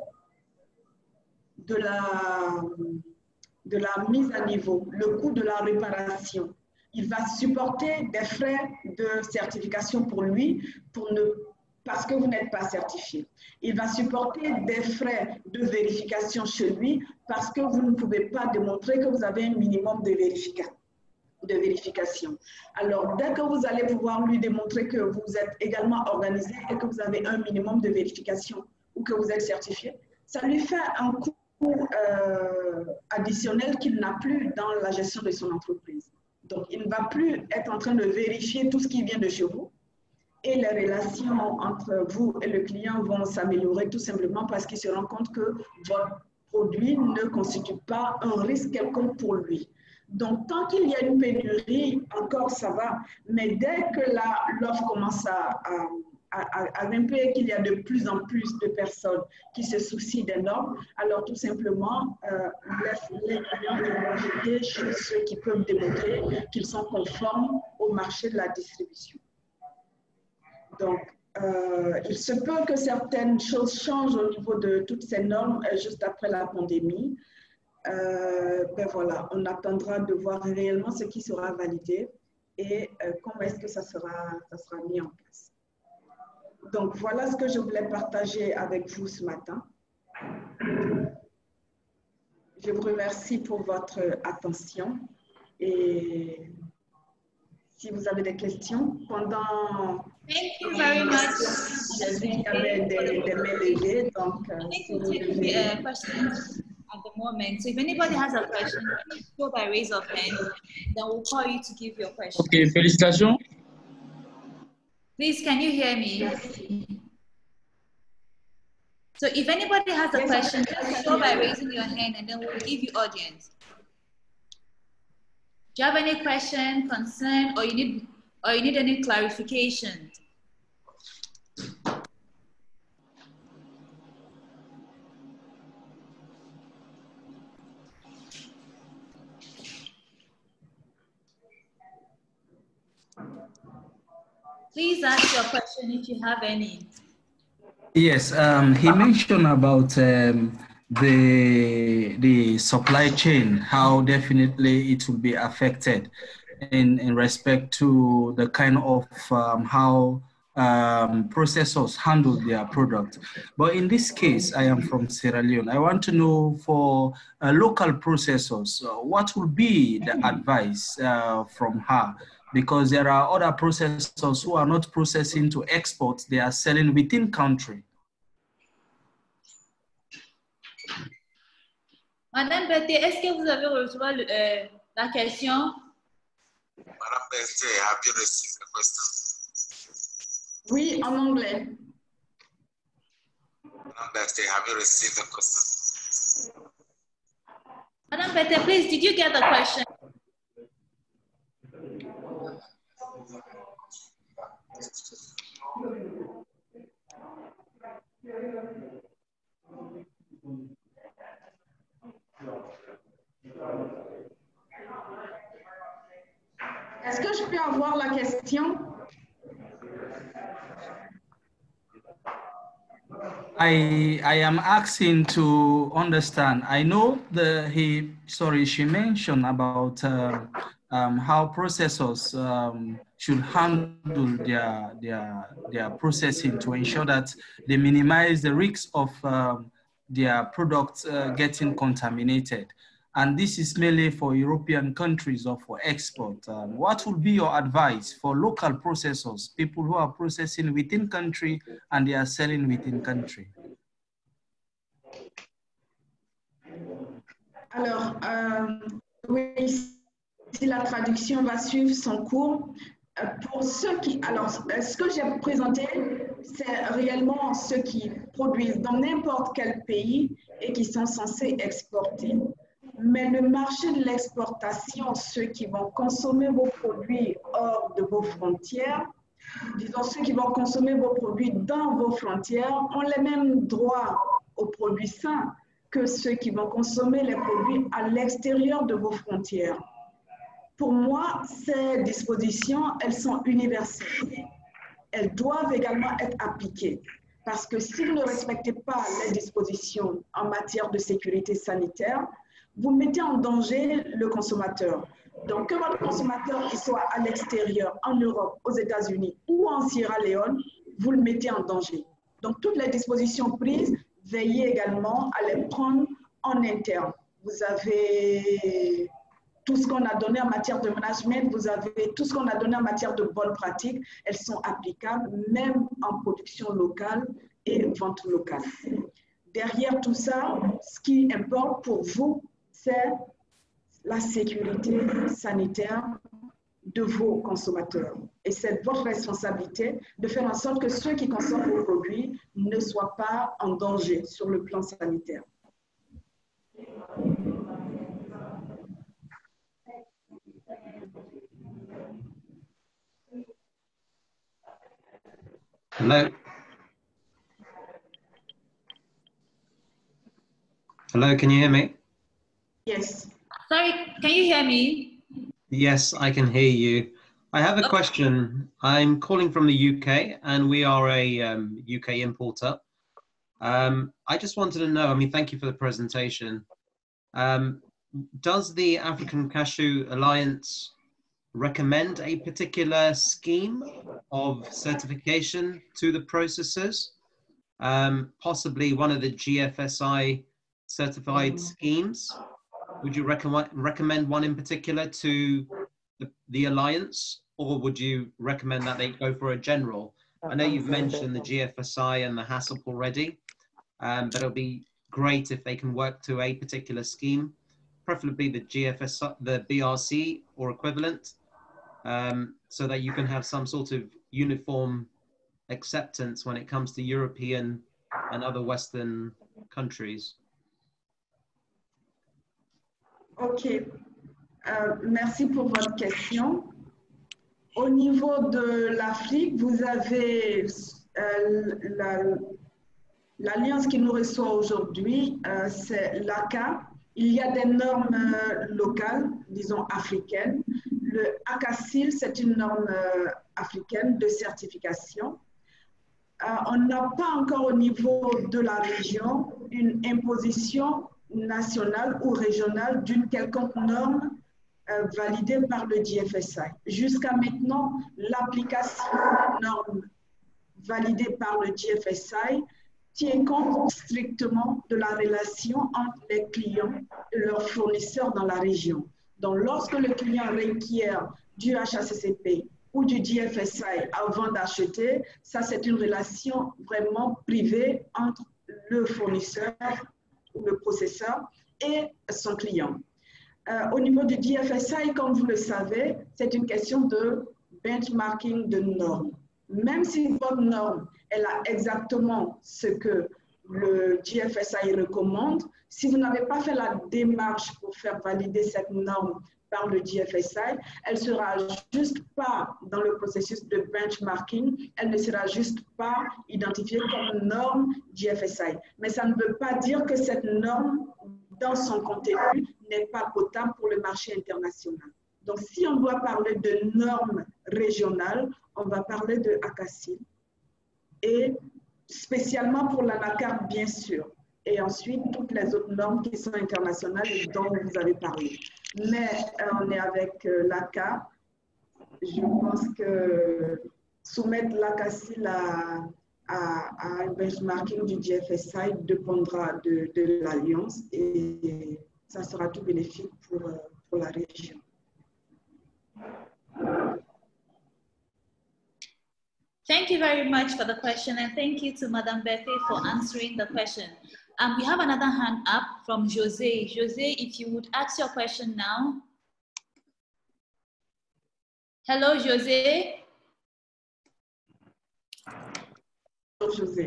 de la, de la mise à niveau, le coût de la réparation. Il va supporter des frais de certification pour lui, pour ne parce que vous n'êtes pas certifié. Il va supporter des frais de vérification chez lui parce que vous ne pouvez pas démontrer que vous avez un minimum de vérification. de vérification. Alors, dès que vous allez pouvoir lui démontrer que vous êtes également organisé et que vous avez un minimum de vérification ou que vous êtes certifié, ça lui fait un coût euh, additionnel qu'il n'a plus dans la gestion de son entreprise. Donc, il ne va plus être en train de vérifier tout ce qui vient de chez vous et les relations entre vous et le client vont s'améliorer tout simplement parce qu'il se rend compte que votre produit ne constitue pas un risque quelconque pour lui. Donc, tant qu'il y a une pénurie, encore ça va. Mais dès que l'offre commence à, à, à, à grimper et qu'il y a de plus en plus de personnes qui se soucient des normes, alors tout simplement, euh, les, les clients vont jeter chez ceux qui peuvent démontrer qu'ils sont conformes au marché de la distribution. Donc, euh, il se peut que certaines choses changent au niveau de toutes ces normes euh, juste après la pandémie. Euh, ben voilà, on attendra de voir réellement ce qui sera validé et euh, comment est-ce que ça sera, ça sera mis en place. Donc, voilà ce que je voulais partager avec vous ce matin. Je vous remercie pour votre attention et si vous avez des questions pendant... Thank you very much. J'ai vu qu'il y avait des, des mains levées, donc... I think we'll take uh, questions at the moment. So if anybody has a question, go by raise of hand, then we'll call you to give your question. Okay, félicitations. Please, can you hear me? So if anybody has a question, just go by raising your hand and then we'll give you audience. Do you have any question, concern, or you need or you need any clarification? Please ask your question if you have any. Yes, um, he mentioned about um, the the supply chain, how definitely it will be affected in, in respect to the kind of um, how um, processors handle their product. But in this case, I am from Sierra Leone. I want to know for uh, local processors, uh, what will be the advice uh, from her? Because there are other processors who are not processing to export, they are selling within country. Madame Betty, est-ce que vous avez reçu euh, la question? Madame Betty, have you received the question? Oui, en anglais. Madame Betty, have you received the question? Madame Betty, please, did you get the question? Est-ce que je peux avoir la question? I I am asking to understand. I know the he sorry she mentioned about uh, um, how processors um, should handle their their their processing to ensure that they minimize the risk of um, their products uh, getting contaminated. And this is mainly for European countries or for export. Um, what would be your advice for local processors, people who are processing within country and they are selling within country? Alors, euh, oui, si la traduction va suivre son cours, euh, pour ceux qui... Alors, ce que j'ai présenté, c'est réellement ceux qui produisent dans n'importe quel pays et qui sont censés exporter. Mais le marché de l'exportation, ceux qui vont consommer vos produits hors de vos frontières, disons ceux qui vont consommer vos produits dans vos frontières, ont les mêmes droits aux produits sains que ceux qui vont consommer les produits à l'extérieur de vos frontières. Pour moi, ces dispositions, elles sont universelles. Elles doivent également être appliquées. Parce que si vous ne respectez pas les dispositions en matière de sécurité sanitaire, vous mettez en danger le consommateur. Donc, que votre consommateur il soit à l'extérieur, en Europe, aux États-Unis ou en Sierra Leone, vous le mettez en danger. Donc, toutes les dispositions prises, veillez également à les prendre en interne. Vous avez tout ce qu'on a donné en matière de management, vous avez tout ce qu'on a donné en matière de bonnes pratiques, elles sont applicables même en production locale et vente locale. Derrière tout ça, ce qui importe pour vous, c'est la sécurité sanitaire de vos consommateurs. Et c'est votre responsabilité de faire en sorte que ceux qui consomment vos produits ne soient pas en danger sur le plan sanitaire. Hello. Hello, can you hear me? Yes. Sorry, can you hear me? Yes, I can hear you. I have a question. I'm calling from the U K and we are a um, U K importer. Um, I just wanted to know, I mean, thank you for the presentation. Um, does the African Cashew Alliance recommend a particular scheme of certification to the processors? Um, possibly one of the G F S I certified schemes? Would you recommend recommend one in particular to the, the Alliance, or would you recommend that they go for a general? I know you've mentioned the G F S I and the HACCP already, um, but it'll be great if they can work to a particular scheme, preferably the G F S I, the B R C or equivalent, um, so that you can have some sort of uniform acceptance when it comes to European and other Western countries. OK. Euh, merci pour votre question. Au niveau de l'Afrique, vous avez euh, l'alliance la, qui nous reçoit aujourd'hui, euh, c'est l'A C A. Il y a des normes euh, locales, disons africaines. Le ACACIL, c'est une norme euh, africaine de certification. Euh, on n'a pas encore au niveau de la région une imposition nationale ou régionale d'une quelconque norme euh, validée par le G F S I. Jusqu'à maintenant, l'application des normes validées par le G F S I tient compte strictement de la relation entre les clients et leurs fournisseurs dans la région. Donc, lorsque le client requiert du H A C C P ou du G F S I avant d'acheter, ça c'est une relation vraiment privée entre le fournisseur ou le processeur et son client. Euh, au niveau du G F S I, comme vous le savez, c'est une question de benchmarking de normes. Même si votre norme, elle a exactement ce que le G F S I recommande, si vous n'avez pas fait la démarche pour faire valider cette norme par le G F S I, elle ne sera juste pas dans le processus de benchmarking, elle ne sera juste pas identifiée comme norme G F S I. Mais ça ne veut pas dire que cette norme, dans son contenu, n'est pas potable pour le marché international. Donc, si on doit parler de normes régionales, on va parler de ACACIL et spécialement pour l'anacarde, bien sûr. Et ensuite, toutes les autres normes qui sont internationales et dont vous avez parlé. Mais euh, on est avec euh, l'A C A. Je pense que soumettre l'ACACIL à, à, à un benchmarking du G F S I dépendra de, de l'Alliance et ça sera tout bénéfique pour, pour la région. Thank you very much for the question, and thank you to Madame Bethe for answering the question. Um, we have another hand up from Jose. Jose, if you would ask your question now. Hello, Jose. Hello, Jose.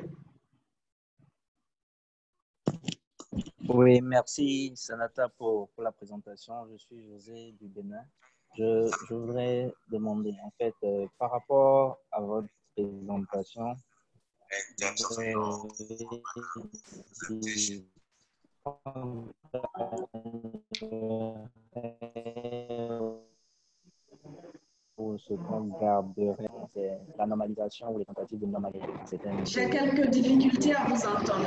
Oui, merci, Sanata, pour, pour la présentation. Je suis José du Bénin. Je, je voudrais demander, en fait, euh, par rapport à votre présentation, euh, si, pour ce qu'on garderait, c'est la normalisation ou les tentatives de normalisation. J'ai quelques difficultés à vous entendre.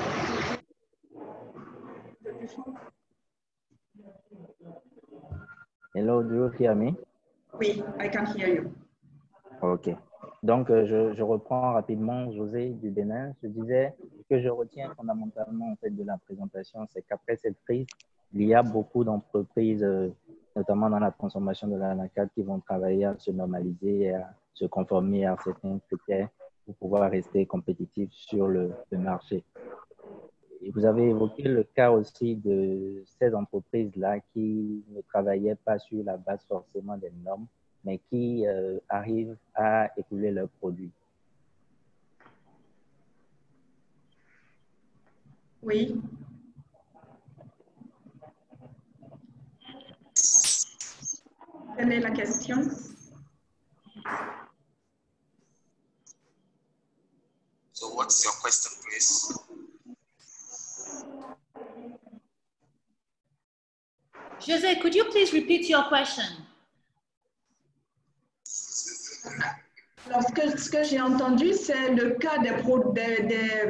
Hello, do you hear me? Oui, I can hear you. Ok. Donc, euh, je, je reprends rapidement, José du Bénin. Je disais que je retiens fondamentalement en fait, de la présentation, c'est qu'après cette crise, il y a beaucoup d'entreprises euh, notamment dans la transformation de l'anacarde, qui vont travailler à se normaliser et à se conformer à certains critères pour pouvoir rester compétitifs sur le, le marché. Et vous avez évoqué le cas aussi de ces entreprises-là qui ne travaillaient pas sur la base forcément des normes, mais qui euh, arrivent à écouler leurs produits. Oui. Quelle est la question? So what's your question, please? Jose, could you please repeat your question? Alors, ce que, ce que j'ai entendu, c'est le cas des, pro, des, des,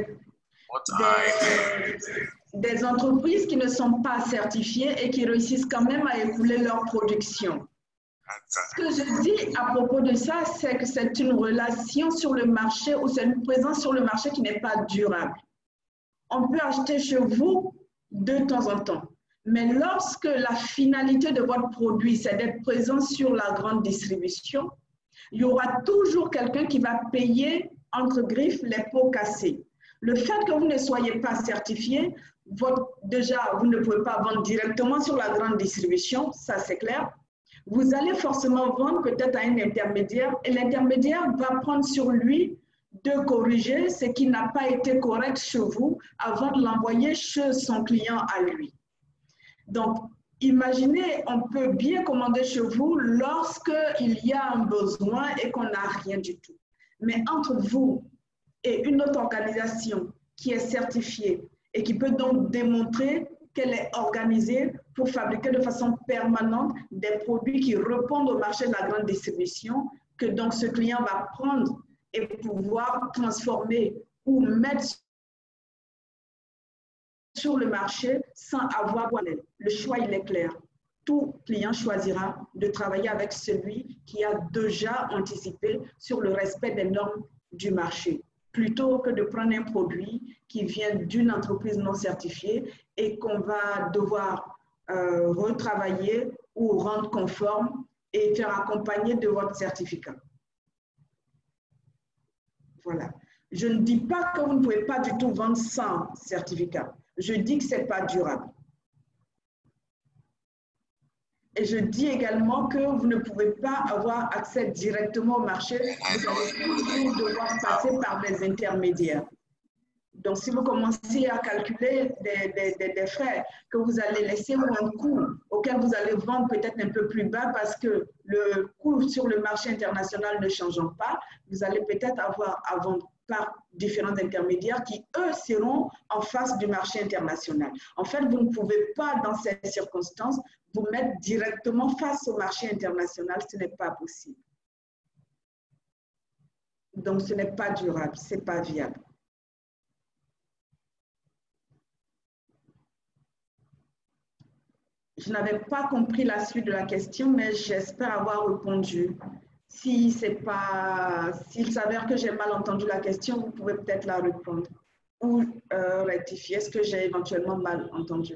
des, des entreprises qui ne sont pas certifiées et qui réussissent quand même à écouler leur production. Ce que je dis à propos de ça, c'est que c'est une relation sur le marché ou c'est une présence sur le marché qui n'est pas durable. On peut acheter chez vous de temps en temps. Mais lorsque la finalité de votre produit, c'est d'être présent sur la grande distribution, il y aura toujours quelqu'un qui va payer, entre griffes, les pots cassés. Le fait que vous ne soyez pas certifié, votre, déjà, vous ne pouvez pas vendre directement sur la grande distribution, ça c'est clair. Vous allez forcément vendre peut-être à un intermédiaire et l'intermédiaire va prendre sur lui de corriger ce qui n'a pas été correct chez vous avant de l'envoyer chez son client à lui. Donc, imaginez, on peut bien commander chez vous lorsqu'il y a un besoin et qu'on n'a rien du tout. Mais entre vous et une autre organisation qui est certifiée et qui peut donc démontrer qu'elle est organisée pour fabriquer de façon permanente des produits qui répondent au marché de la grande distribution, que donc ce client va prendre et pouvoir transformer ou mettre sur le marché sans avoir le choix, il est clair. Tout client choisira de travailler avec celui qui a déjà anticipé sur le respect des normes du marché, plutôt que de prendre un produit qui vient d'une entreprise non certifiée et qu'on va devoir euh, retravailler ou rendre conforme et faire accompagner de votre certificat. Voilà. Je ne dis pas que vous ne pouvez pas du tout vendre sans certificat. Je dis que ce n'est pas durable. Et je dis également que vous ne pouvez pas avoir accès directement au marché. Vous allez toujours devoir passer par des intermédiaires. Donc, si vous commencez à calculer des, des, des, des frais que vous allez laisser ou un coût auquel vous allez vendre peut-être un peu plus bas parce que le coût sur le marché international ne changeant pas, vous allez peut-être avoir à vendre par différents intermédiaires qui, eux, seront en face du marché international. En fait, vous ne pouvez pas, dans ces circonstances, vous mettre directement face au marché international. Ce n'est pas possible. Donc, ce n'est pas durable, ce n'est pas viable. Je n'avais pas compris la suite de la question, mais j'espère avoir répondu. Si c'est pas, s'il s'avère que j'ai mal entendu la question, vous pouvez peut-être la répondre ou euh, rectifier ce que j'ai éventuellement mal entendu.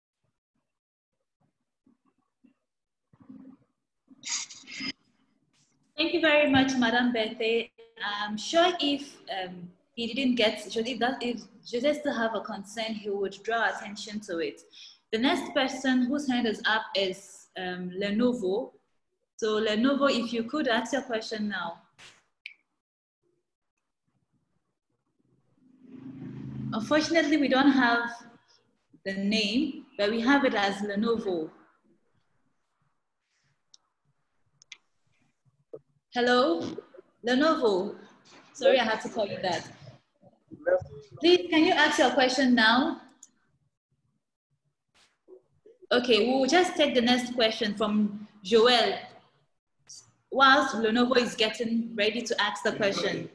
Thank you very much, Madame Berthe. I'm sure if um, he didn't get, if, that, if Jose still have a concern, he would draw attention to it. The next person whose hand is up is um, Lenovo. So Lenovo, if you could ask your question now. Unfortunately, we don't have the name, but we have it as Lenovo. Hello, Lenovo. Sorry, I have to call you that. Please, can you ask your question now? Okay, we'll just take the next question from Joel, whilst Lenovo is getting ready to ask the question.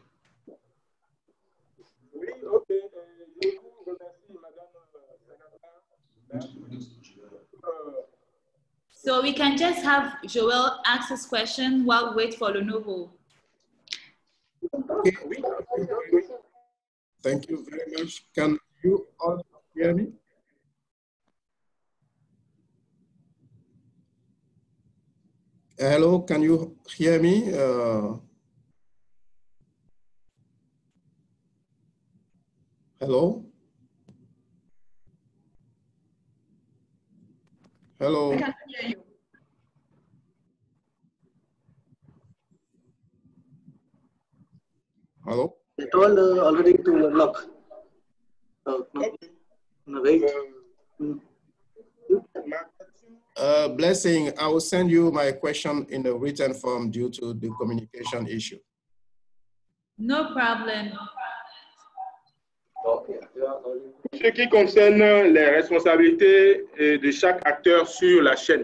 So we can just have Joel ask his question while we wait for Lenovo. Okay. Thank you very much. Can you all hear me? hello, can you hear me? Uh, hello? Hello? I can hear you. Hello? I told uh, already to unlock. Uh, no, no, wait. Mm. Uh, Blessing, I will send you my question in a written form due to the communication issue. No problem. Ce qui concerne les responsabilités de chaque acteur sur la chaîne.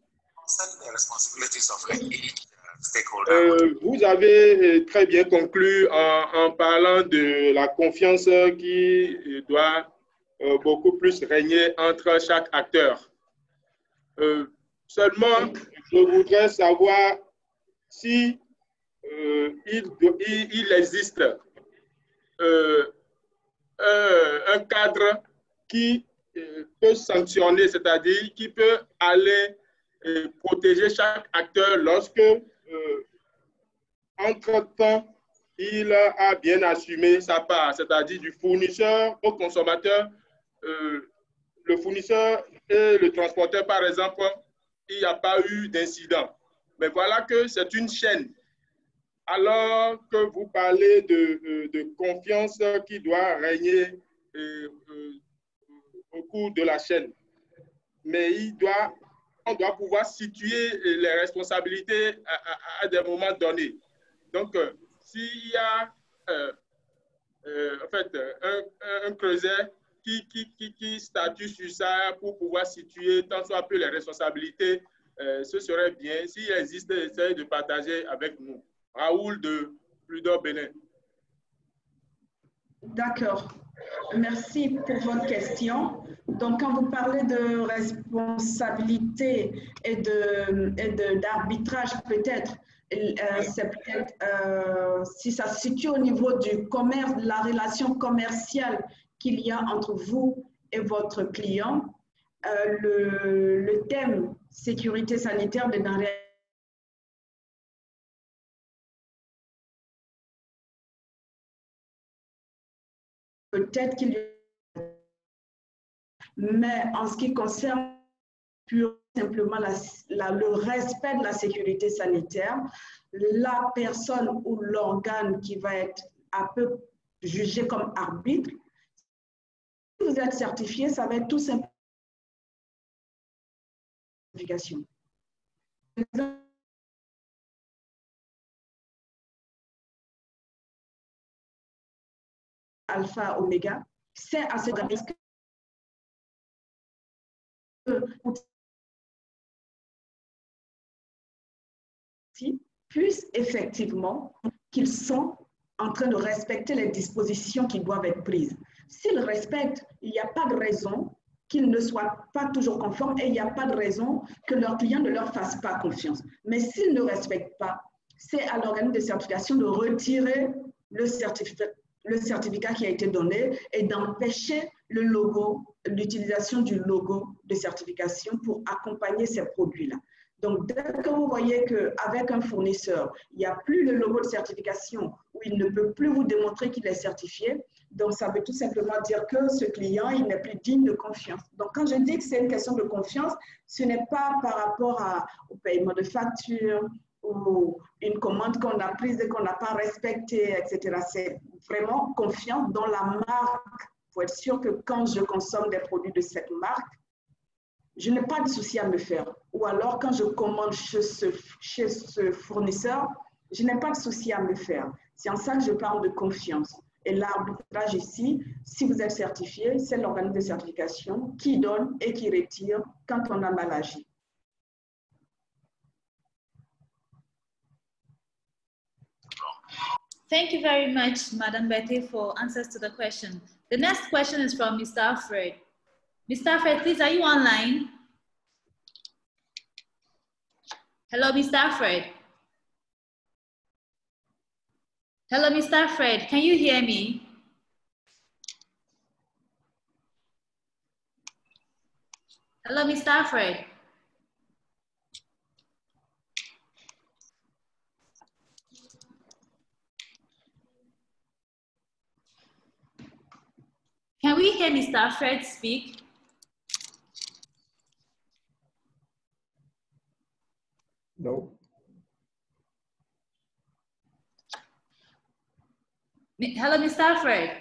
Euh, vous avez très bien conclu en, en parlant de la confiance qui doit euh, beaucoup plus régner entre chaque acteur. Euh, seulement, je voudrais savoir si euh, il, il, il existe euh, un, un cadre qui euh, peut sanctionner, c'est-à-dire qui peut aller euh, protéger chaque acteur lorsque, euh, entre-temps, il a bien assumé sa part, c'est-à-dire du fournisseur au consommateur. Euh, le fournisseur et le transporteur, par exemple, il n'y a pas eu d'incident. Mais voilà que c'est une chaîne. Alors que vous parlez de, de confiance qui doit régner euh, euh, au cours de la chaîne. Mais il doit, on doit pouvoir situer les responsabilités à, à, à des moments donnés. Donc, euh, s'il y a euh, euh, en fait, un, un, un creuset qui, qui, qui, qui statue sur ça pour pouvoir situer tant soit peu les responsabilités, euh, ce serait bien. S'il existe, essayez de partager avec nous. Raoul de Pluto Bénin. D'accord. Merci pour votre question. Donc, quand vous parlez de responsabilité et de, et de, d'arbitrage, peut-être, euh, c'est peut-être, euh, si ça se situe au niveau du commerce, de la relation commerciale qu'il y a entre vous et votre client, euh, le, le thème sécurité sanitaire des denrées peut-être qu'il y a... Mais en ce qui concerne pure simplement la, la, le respect de la sécurité sanitaire, la personne ou l'organe qui va être un peu jugé comme arbitre, si vous êtes certifié, ça va être tout simplement certification. Alpha, oméga, c'est à ce risque puissent effectivement qu'ils sont en train de respecter les dispositions qui doivent être prises. S'ils respectent, il n'y a pas de raison qu'ils ne soient pas toujours conformes et il n'y a pas de raison que leurs clients ne leur fassent pas confiance. Mais s'ils ne respectent pas, c'est à l'organisme de certification de retirer le certificat, le certificat qui a été donné et d'empêcher le logo, l'utilisation du logo de certification pour accompagner ces produits-là. Donc, dès que vous voyez qu'avec un fournisseur, il n'y a plus le logo de certification où il ne peut plus vous démontrer qu'il est certifié, donc ça veut tout simplement dire que ce client, il n'est plus digne de confiance. Donc, quand je dis que c'est une question de confiance, ce n'est pas par rapport à, au paiement de facture ou une commande qu'on a prise et qu'on n'a pas respectée, et cetera. C'est vraiment confiance dans la marque pour être sûr que quand je consomme des produits de cette marque, je n'ai pas de souci à me faire. Ou alors, quand je commande chez ce, chez ce fournisseur, je n'ai pas de souci à me faire. C'est en ça que je parle de confiance. Et l'arbitrage ici, si vous êtes certifié, c'est l'organisme de certification qui donne et qui retire quand on a mal agi. Thank you very much, Madam Betty, for answers to the question. The next question is from Mister Alfred. Mister Alfred, please, are you online? Hello, Mister Alfred. Hello, Mister Alfred, can you hear me? Hello, Mister Alfred. Can we hear Mister Alfred speak? No. Hello, Mister Alfred.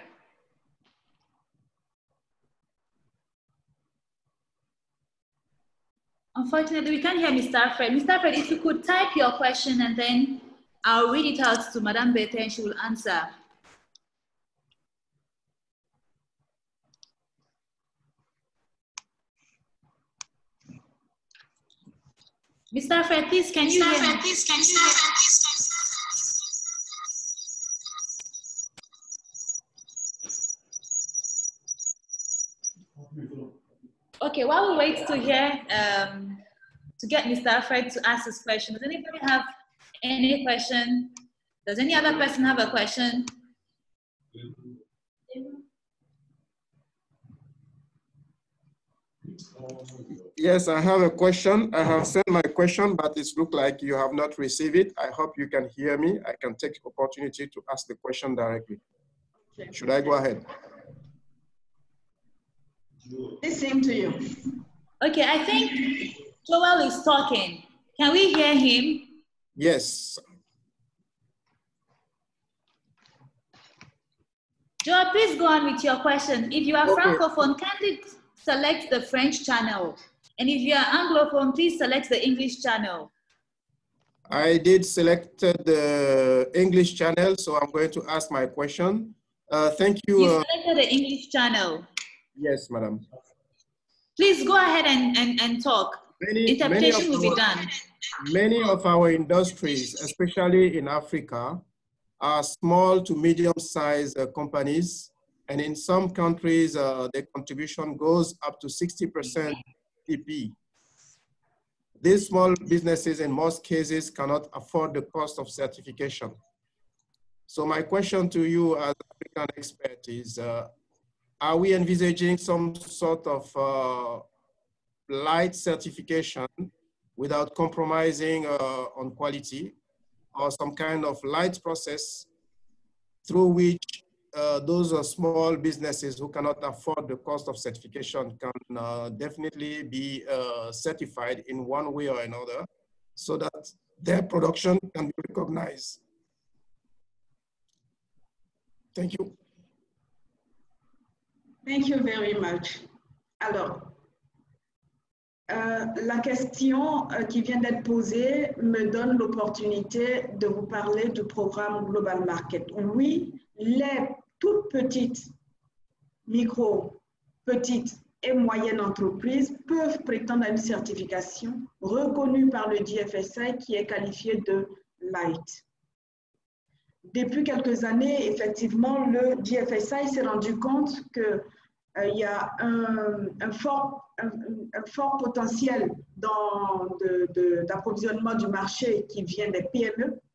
Unfortunately, we can't hear Mister Alfred. Mister Alfred, if you could type your question and then I'll read it out to Madame Berthe and she will answer. Mister Alfred, please, can you hear me? Please, can you hear me? Okay, while we wait to hear, um, to get Mister Alfred to ask his question, does anybody have any question? Does any other person have a question? Yes, I have a question. I have sent my question, but it looks like you have not received it. I hope you can hear me. I can take the opportunity to ask the question directly. Should I go ahead? Listening to you. Okay, I think Joel is talking. Can we hear him? Yes. Joel, please go on with your question. If you are Okay. Francophone, kindly select the French channel. And if you are Anglophone, please select the English channel. I did select the English channel, so I'm going to ask my question. Uh, thank you. You Uh, selected the English channel. yes, madam. Please go ahead and, and, and talk. Many, Interpretation many will our, be done. Many of our industries, especially in Africa, are small to medium-sized uh, companies. And in some countries, uh, the contribution goes up to sixty percent G D P. These small businesses, in most cases, cannot afford the cost of certification. So my question to you as an African expert is, uh, are we envisaging some sort of uh, light certification without compromising uh, on quality, or some kind of light process through which uh, those are small businesses who cannot afford the cost of certification can uh, definitely be uh, certified in one way or another so that their production can be recognized? Thank you. Thank you very much. Alors, euh, la question euh, qui vient d'être posée me donne l'opportunité de vous parler du programme Global Market. Oui, les toutes petites, micro, petites et moyennes entreprises peuvent prétendre à une certification reconnue par le G F S I qui est qualifiée de Light. Depuis quelques années, effectivement, le G F S I s'est rendu compte qu'il euh, y a un, un, fort, un, un fort potentiel d'approvisionnement du marché qui vient des P M E.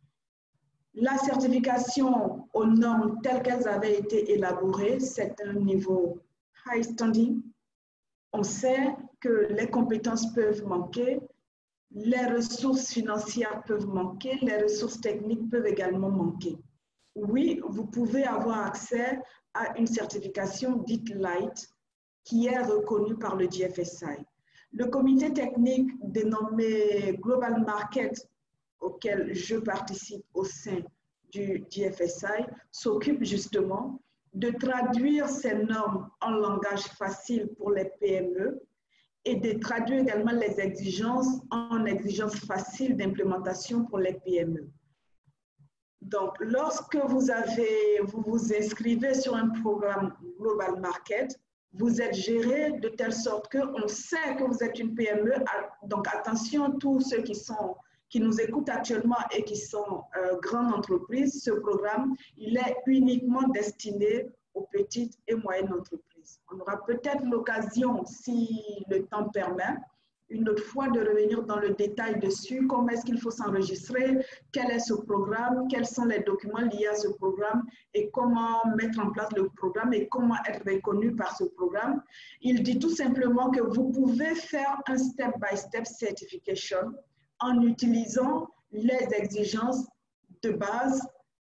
La certification aux normes telles qu'elles avaient été élaborées, c'est un niveau high standing. On sait que les compétences peuvent manquer, les ressources financières peuvent manquer, les ressources techniques peuvent également manquer. Oui, vous pouvez avoir accès à une certification dite light qui est reconnue par le G F S I. Le comité technique dénommé Global Market, auquel je participe au sein du G F S I, s'occupe justement de traduire ces normes en langage facile pour les P M E et de traduire également les exigences en exigences faciles d'implémentation pour les P M E. Donc, lorsque vous, avez, vous vous inscrivez sur un programme Global Market, vous êtes géré de telle sorte qu'on sait que vous êtes une P M E. Donc, attention, tous ceux qui, sont, qui nous écoutent actuellement et qui sont euh, grandes entreprises, ce programme, il est uniquement destiné aux petites et moyennes entreprises. On aura peut-être l'occasion, si le temps permet, une autre fois de revenir dans le détail dessus, comment est-ce qu'il faut s'enregistrer, quel est ce programme, quels sont les documents liés à ce programme et comment mettre en place le programme et comment être reconnu par ce programme. Il dit tout simplement que vous pouvez faire un step-by-step certification en utilisant les exigences de base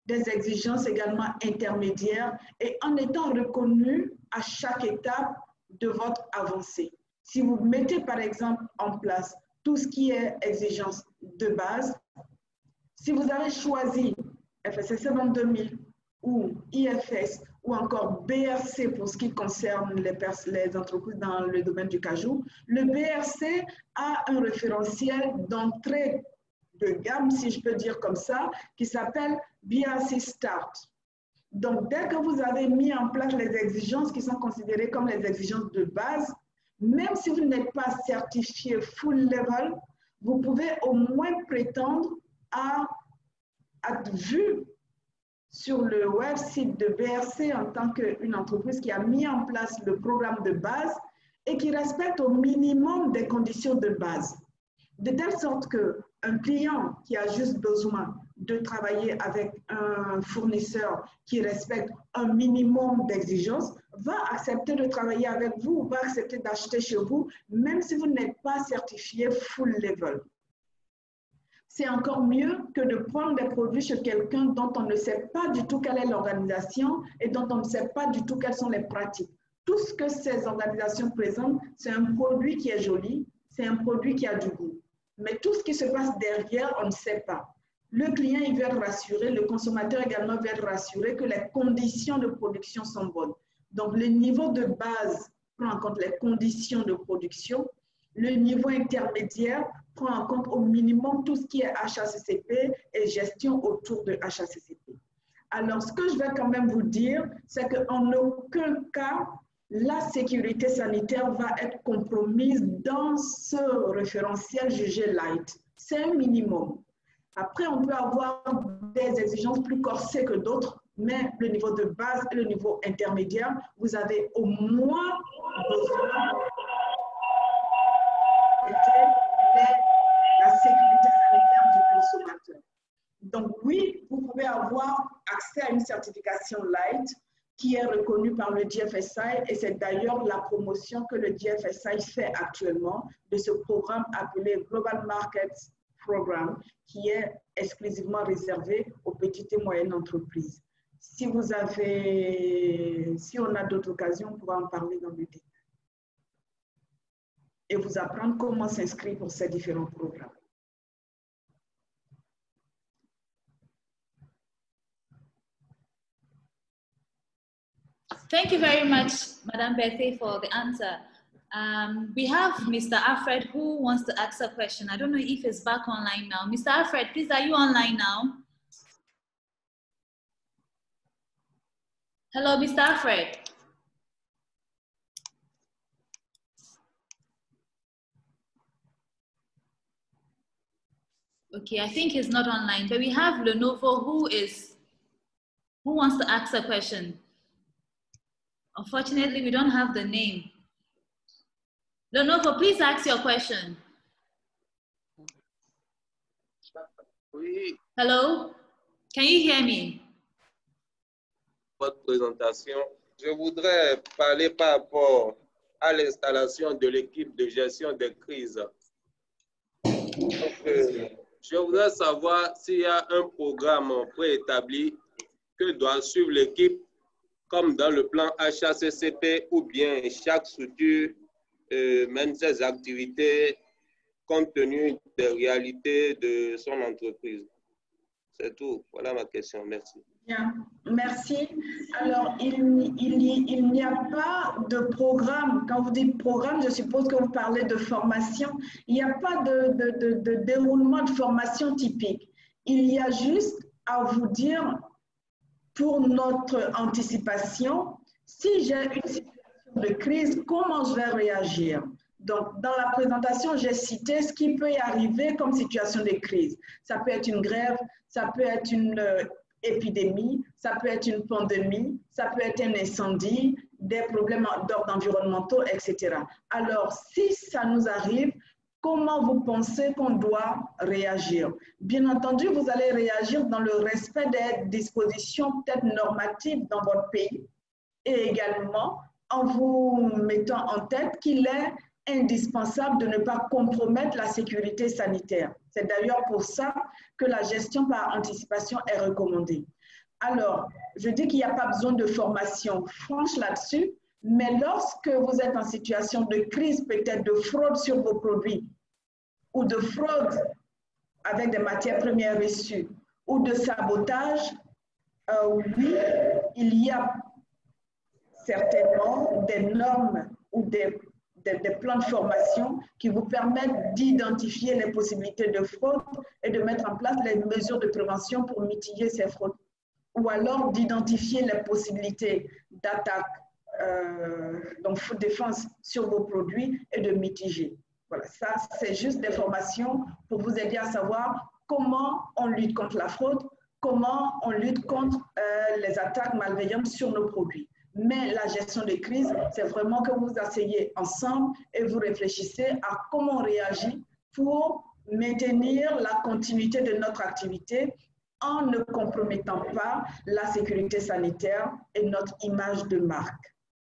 des exigences également intermédiaires et en étant reconnu à chaque étape de votre avancée. Si vous mettez par exemple en place tout ce qui est exigence de base, si vous avez choisi F S S C vingt-deux mille ou I F S ou encore B R C pour ce qui concerne les, les entreprises dans le domaine du cajou, le B R C a un référentiel d'entrée de gamme, si je peux dire comme ça, qui s'appelle B R C Start. Donc, dès que vous avez mis en place les exigences qui sont considérées comme les exigences de base, même si vous n'êtes pas certifié full level, vous pouvez au moins prétendre à être vu sur le web site de B R C en tant qu'une entreprise qui a mis en place le programme de base et qui respecte au minimum des conditions de base. De telle sorte qu'un client qui a juste besoin de travailler avec un fournisseur qui respecte un minimum d'exigences va accepter de travailler avec vous, va accepter d'acheter chez vous, même si vous n'êtes pas certifié full level. C'est encore mieux que de prendre des produits chez quelqu'un dont on ne sait pas du tout quelle est l'organisation et dont on ne sait pas du tout quelles sont les pratiques. Tout ce que ces organisations présentent, c'est un produit qui est joli, c'est un produit qui a du goût. Mais tout ce qui se passe derrière, on ne sait pas. Le client, il veut être rassuré, le consommateur également veut être rassuré que les conditions de production sont bonnes. Donc, le niveau de base prend en compte les conditions de production. Le niveau intermédiaire prend en compte au minimum tout ce qui est H A C C P et gestion autour de H A C C P. Alors, ce que je vais quand même vous dire, c'est qu'en aucun cas, la sécurité sanitaire va être compromise dans ce référentiel jugé light. C'est un minimum. Après, on peut avoir des exigences plus corsées que d'autres, mais le niveau de base et le niveau intermédiaire, vous avez au moins besoin de la sécurité sanitaire du consommateur. Donc oui, vous pouvez avoir accès à une certification light qui est reconnue par le G F S I et c'est d'ailleurs la promotion que le G F S I fait actuellement de ce programme appelé Global Markets Programme qui est exclusivement réservé aux petites et moyennes entreprises. Si vous avez, si on a d'autres occasions, on pourra en parler dans le détail et vous apprendre comment s'inscrire pour ces différents programmes. Thank you very much, Madame Bethe, for the answer. Um, we have Mister Alfred who wants to ask a question. I don't know if he's back online now. Mister Alfred, please, are you online now? Hello, Mister Alfred. Okay, I think he's not online, but we have Lenovo who is, who wants to ask a question. Unfortunately, we don't have the name. Lenovo, please ask your question. Oui. Hello, can you hear me? Votre présentation. Je voudrais parler par rapport à l'installation de l'équipe de gestion des crises. Donc, euh, je voudrais savoir s'il y a un programme préétabli que doit suivre l'équipe comme dans le plan H A C C P ou bien chaque structure euh, mène ses activités compte tenu des réalités de son entreprise. C'est tout. Voilà ma question. Merci. Bien, merci. Alors, il, il, il n'y a pas de programme. Quand vous dites programme, je suppose que vous parlez de formation. Il n'y a pas de, de, de, de déroulement de formation typique. Il y a juste à vous dire, pour notre anticipation, si j'ai une situation de crise, comment je vais réagir? Donc, dans la présentation, j'ai cité ce qui peut y arriver comme situation de crise. Ça peut être une grève, ça peut être une euh, épidémie, ça peut être une pandémie, ça peut être un incendie, des problèmes d'ordre environnementaux, et cetera. Alors, si ça nous arrive, comment vous pensez qu'on doit réagir? Bien entendu, vous allez réagir dans le respect des dispositions peut-être normatives dans votre pays et également en vous mettant en tête qu'il est indispensable de ne pas compromettre la sécurité sanitaire. C'est d'ailleurs pour ça que la gestion par anticipation est recommandée. Alors, je dis qu'il n'y a pas besoin de formation franche là-dessus, mais lorsque vous êtes en situation de crise, peut-être de fraude sur vos produits, ou de fraude avec des matières premières reçues, ou de sabotage, euh, oui, il y a certainement des normes ou des, des, des plans de formation qui vous permettent d'identifier les possibilités de fraude et de mettre en place les mesures de prévention pour mitiger ces fraudes. Ou alors d'identifier les possibilités d'attaque, euh, donc faute de défense sur vos produits et de mitiger. Voilà, ça c'est juste des formations pour vous aider à savoir comment on lutte contre la fraude, comment on lutte contre euh, les attaques malveillantes sur nos produits. Mais la gestion des crises, c'est vraiment que vous asseyez ensemble et vous réfléchissez à comment on réagit pour maintenir la continuité de notre activité en ne compromettant pas la sécurité sanitaire et notre image de marque.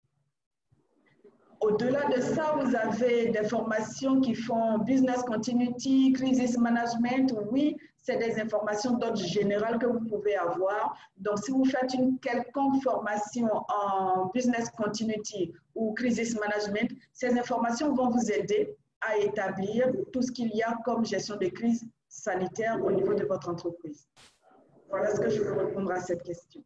Au-delà de ça, vous avez des formations qui font business continuity, crisis management. Oui, c'est des informations d'ordre général que vous pouvez avoir. Donc, si vous faites une quelconque formation en business continuity ou crisis management, ces informations vont vous aider à établir tout ce qu'il y a comme gestion de crise sanitaire au niveau de votre entreprise. Voilà ce que je peux répondre à cette question.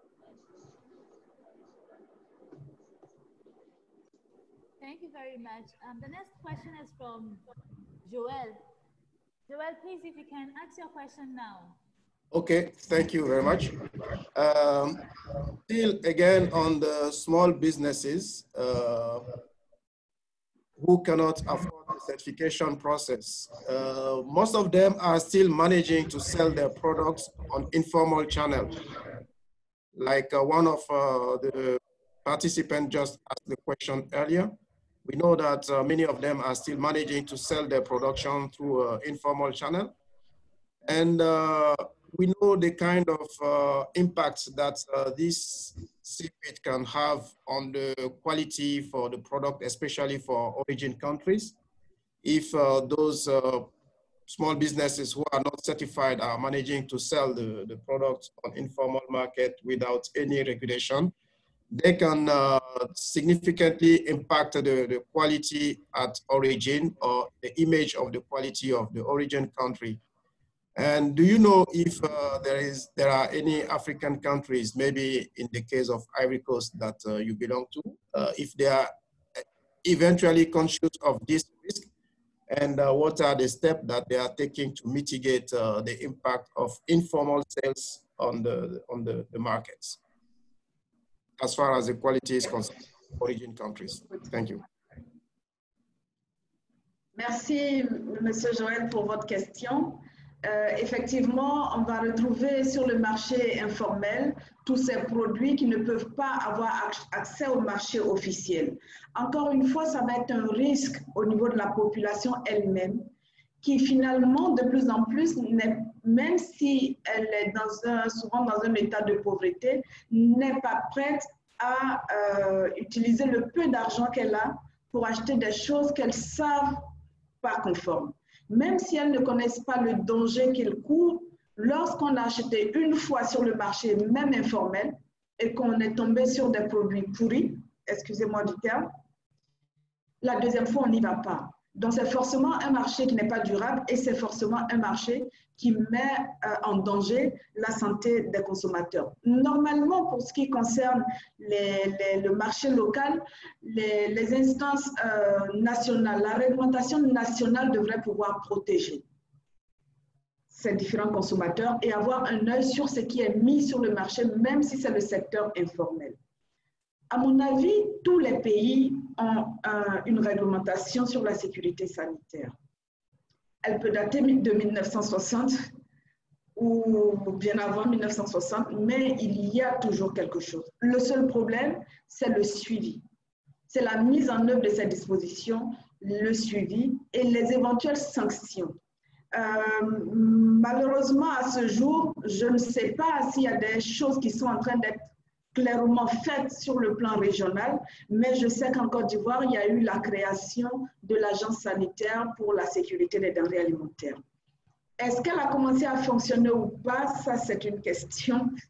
Thank you very much. Um, the next question is from Joel. Joel, please, if you can ask your question now. Okay, thank you very much. Um, still, again, on the small businesses uh, who cannot afford the certification process, uh, most of them are still managing to sell their products on informal channels. Like uh, one of uh, the participants just asked the question earlier. We know that uh, many of them are still managing to sell their production through uh, informal channel. And uh, we know the kind of uh, impact that uh, this secret can have on the quality for the product, especially for origin countries. If uh, those uh, small businesses who are not certified are managing to sell the, the product on informal market without any regulation, they can uh, significantly impact the, the quality at origin or the image of the quality of the origin country. And do you know if uh, there is there are any African countries, maybe in the case of Ivory Coast that uh, you belong to, uh, if they are eventually conscious of this risk, and uh, what are the steps that they are taking to mitigate uh, the impact of informal sales on the on the, the markets, as far as the quality is concerned, origin countries? Thank you. Merci, Monsieur Joël, pour votre question. Euh, effectivement, on va retrouver sur le marché informel tous ces produits qui ne peuvent pas avoir accès au marché officiel. Encore une fois, ça va être un risque au niveau de la population elle-même, qui finalement, de plus en plus, même si elle est dans un, souvent dans un état de pauvreté, n'est pas prête à euh, utiliser le peu d'argent qu'elle a pour acheter des choses qu'elles savent pas conformes. Même si elles ne connaissent pas le danger qu'ils courent, lorsqu'on a acheté une fois sur le marché, même informel, et qu'on est tombé sur des produits pourris, excusez-moi du terme, la deuxième fois, on n'y va pas. Donc, c'est forcément un marché qui n'est pas durable et c'est forcément un marché qui met euh, en danger la santé des consommateurs. Normalement, pour ce qui concerne les, les, le marché local, les, les instances euh, nationales, la réglementation nationale devrait pouvoir protéger ces différents consommateurs et avoir un œil sur ce qui est mis sur le marché, même si c'est le secteur informel. À mon avis, tous les pays ont euh, une réglementation sur la sécurité sanitaire. Elle peut dater de mille neuf cent soixante ou bien avant mille neuf cent soixante, mais il y a toujours quelque chose. Le seul problème, c'est le suivi. C'est la mise en œuvre de ces dispositions, le suivi et les éventuelles sanctions. Euh, malheureusement, à ce jour, je ne sais pas s'il y a des choses qui sont en train d'être clairement faite sur le plan régional, mais je sais qu'en Côte d'Ivoire, il y a eu la création de l'Agence sanitaire pour la sécurité des denrées alimentaires. Est-ce qu'elle a commencé à fonctionner ou pas? Ça, c'est une question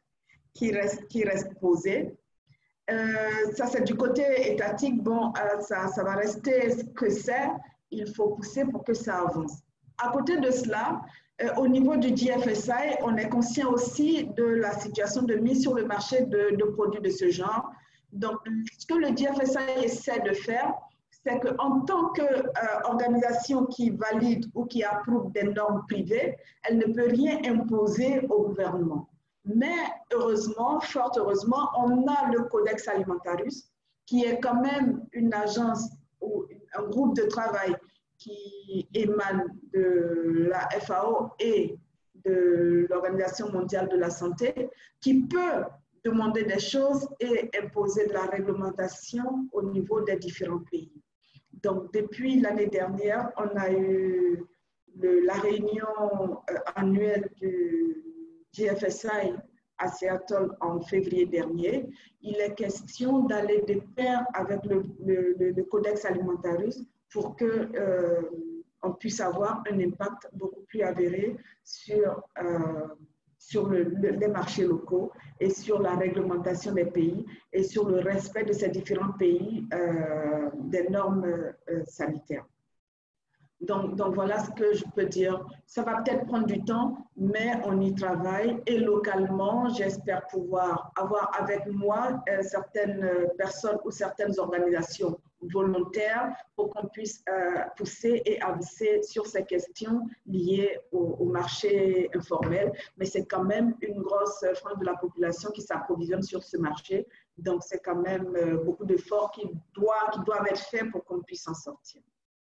qui reste, qui reste posée. Euh, ça, c'est du côté étatique. Bon, euh, ça, ça va rester ce que c'est. Il faut pousser pour que ça avance. À côté de cela, euh, au niveau du G F S I, on est conscient aussi de la situation de mise sur le marché de, de produits de ce genre. Donc, ce que le G F S I essaie de faire, c'est qu'en tant qu'organisation euh, qui valide ou qui approuve des normes privées, elle ne peut rien imposer au gouvernement. Mais heureusement, fort heureusement, on a le Codex Alimentarius, qui est quand même une agence ou un groupe de travail qui émane de la F A O et de l'Organisation mondiale de la santé, qui peut demander des choses et imposer de la réglementation au niveau des différents pays. Donc, depuis l'année dernière, on a eu le, la réunion euh, annuelle du G F S I à Seattle en février dernier. Il est question d'aller de pair avec le, le, le Codex Alimentarius pour qu'on euh, puisse avoir un impact beaucoup plus avéré sur, euh, sur le, le, les marchés locaux et sur la réglementation des pays et sur le respect de ces différents pays euh, des normes euh, sanitaires. Donc, donc, voilà ce que je peux dire. Ça va peut-être prendre du temps, mais on y travaille. Et localement, j'espère pouvoir avoir avec moi euh, certaines personnes ou certaines organisations volontaires pour qu'on puisse euh, pousser et avancer sur ces questions liées au, au marché informel. Mais c'est quand même une grosse frange de la population qui s'approvisionne sur ce marché. Donc, c'est quand même euh, beaucoup d'efforts qui, doit, qui doivent être faits pour qu'on puisse en sortir.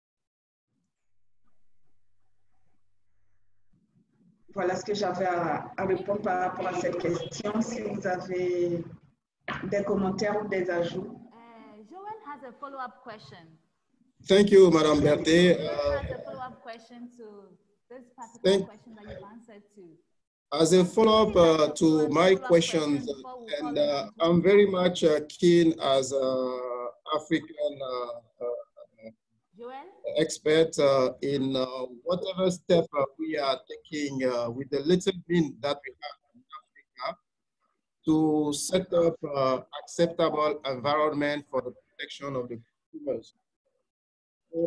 Voilà ce que j'avais à, à répondre par rapport à cette question. Si vous avez des commentaires ou des ajouts. Uh, Joel has a follow-up question. Thank you, Madame Berthe. Joel uh, has a follow-up question to this particular thank, question that you've answered to. As a follow-up uh, to my questions, and uh, I'm very much uh, keen as an African uh, uh, expert uh, in uh, whatever step uh, we are taking uh, with the little bit that we have in Africa to set up uh, acceptable environment for the protection of the consumers. So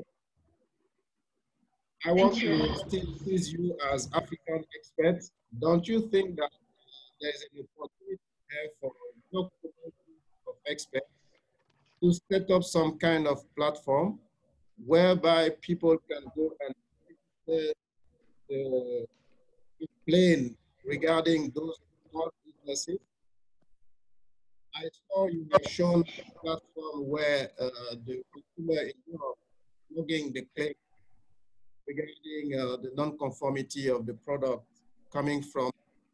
I want to still please you as African experts. Don't you think that there is an opportunity there for your community of experts to set up some kind of platform whereby people can go and uh, uh, explain regarding those small businesses? I saw you have shown a platform where uh, the consumer in Europe logging the claim regarding uh, the non-conformity of the product coming from.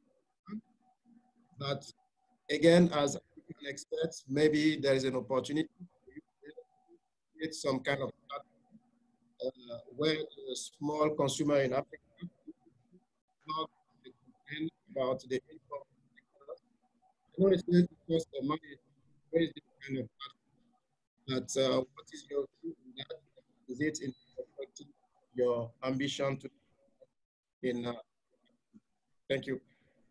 But again, as African experts, maybe there is an opportunity to create some kind of platform Uh, where the small consumer in Africa not complain about the income. I know it's going to cost the money to raise this kind of platform, but uh, what is your view on that? Is it in your ambition to in? Uh, thank you.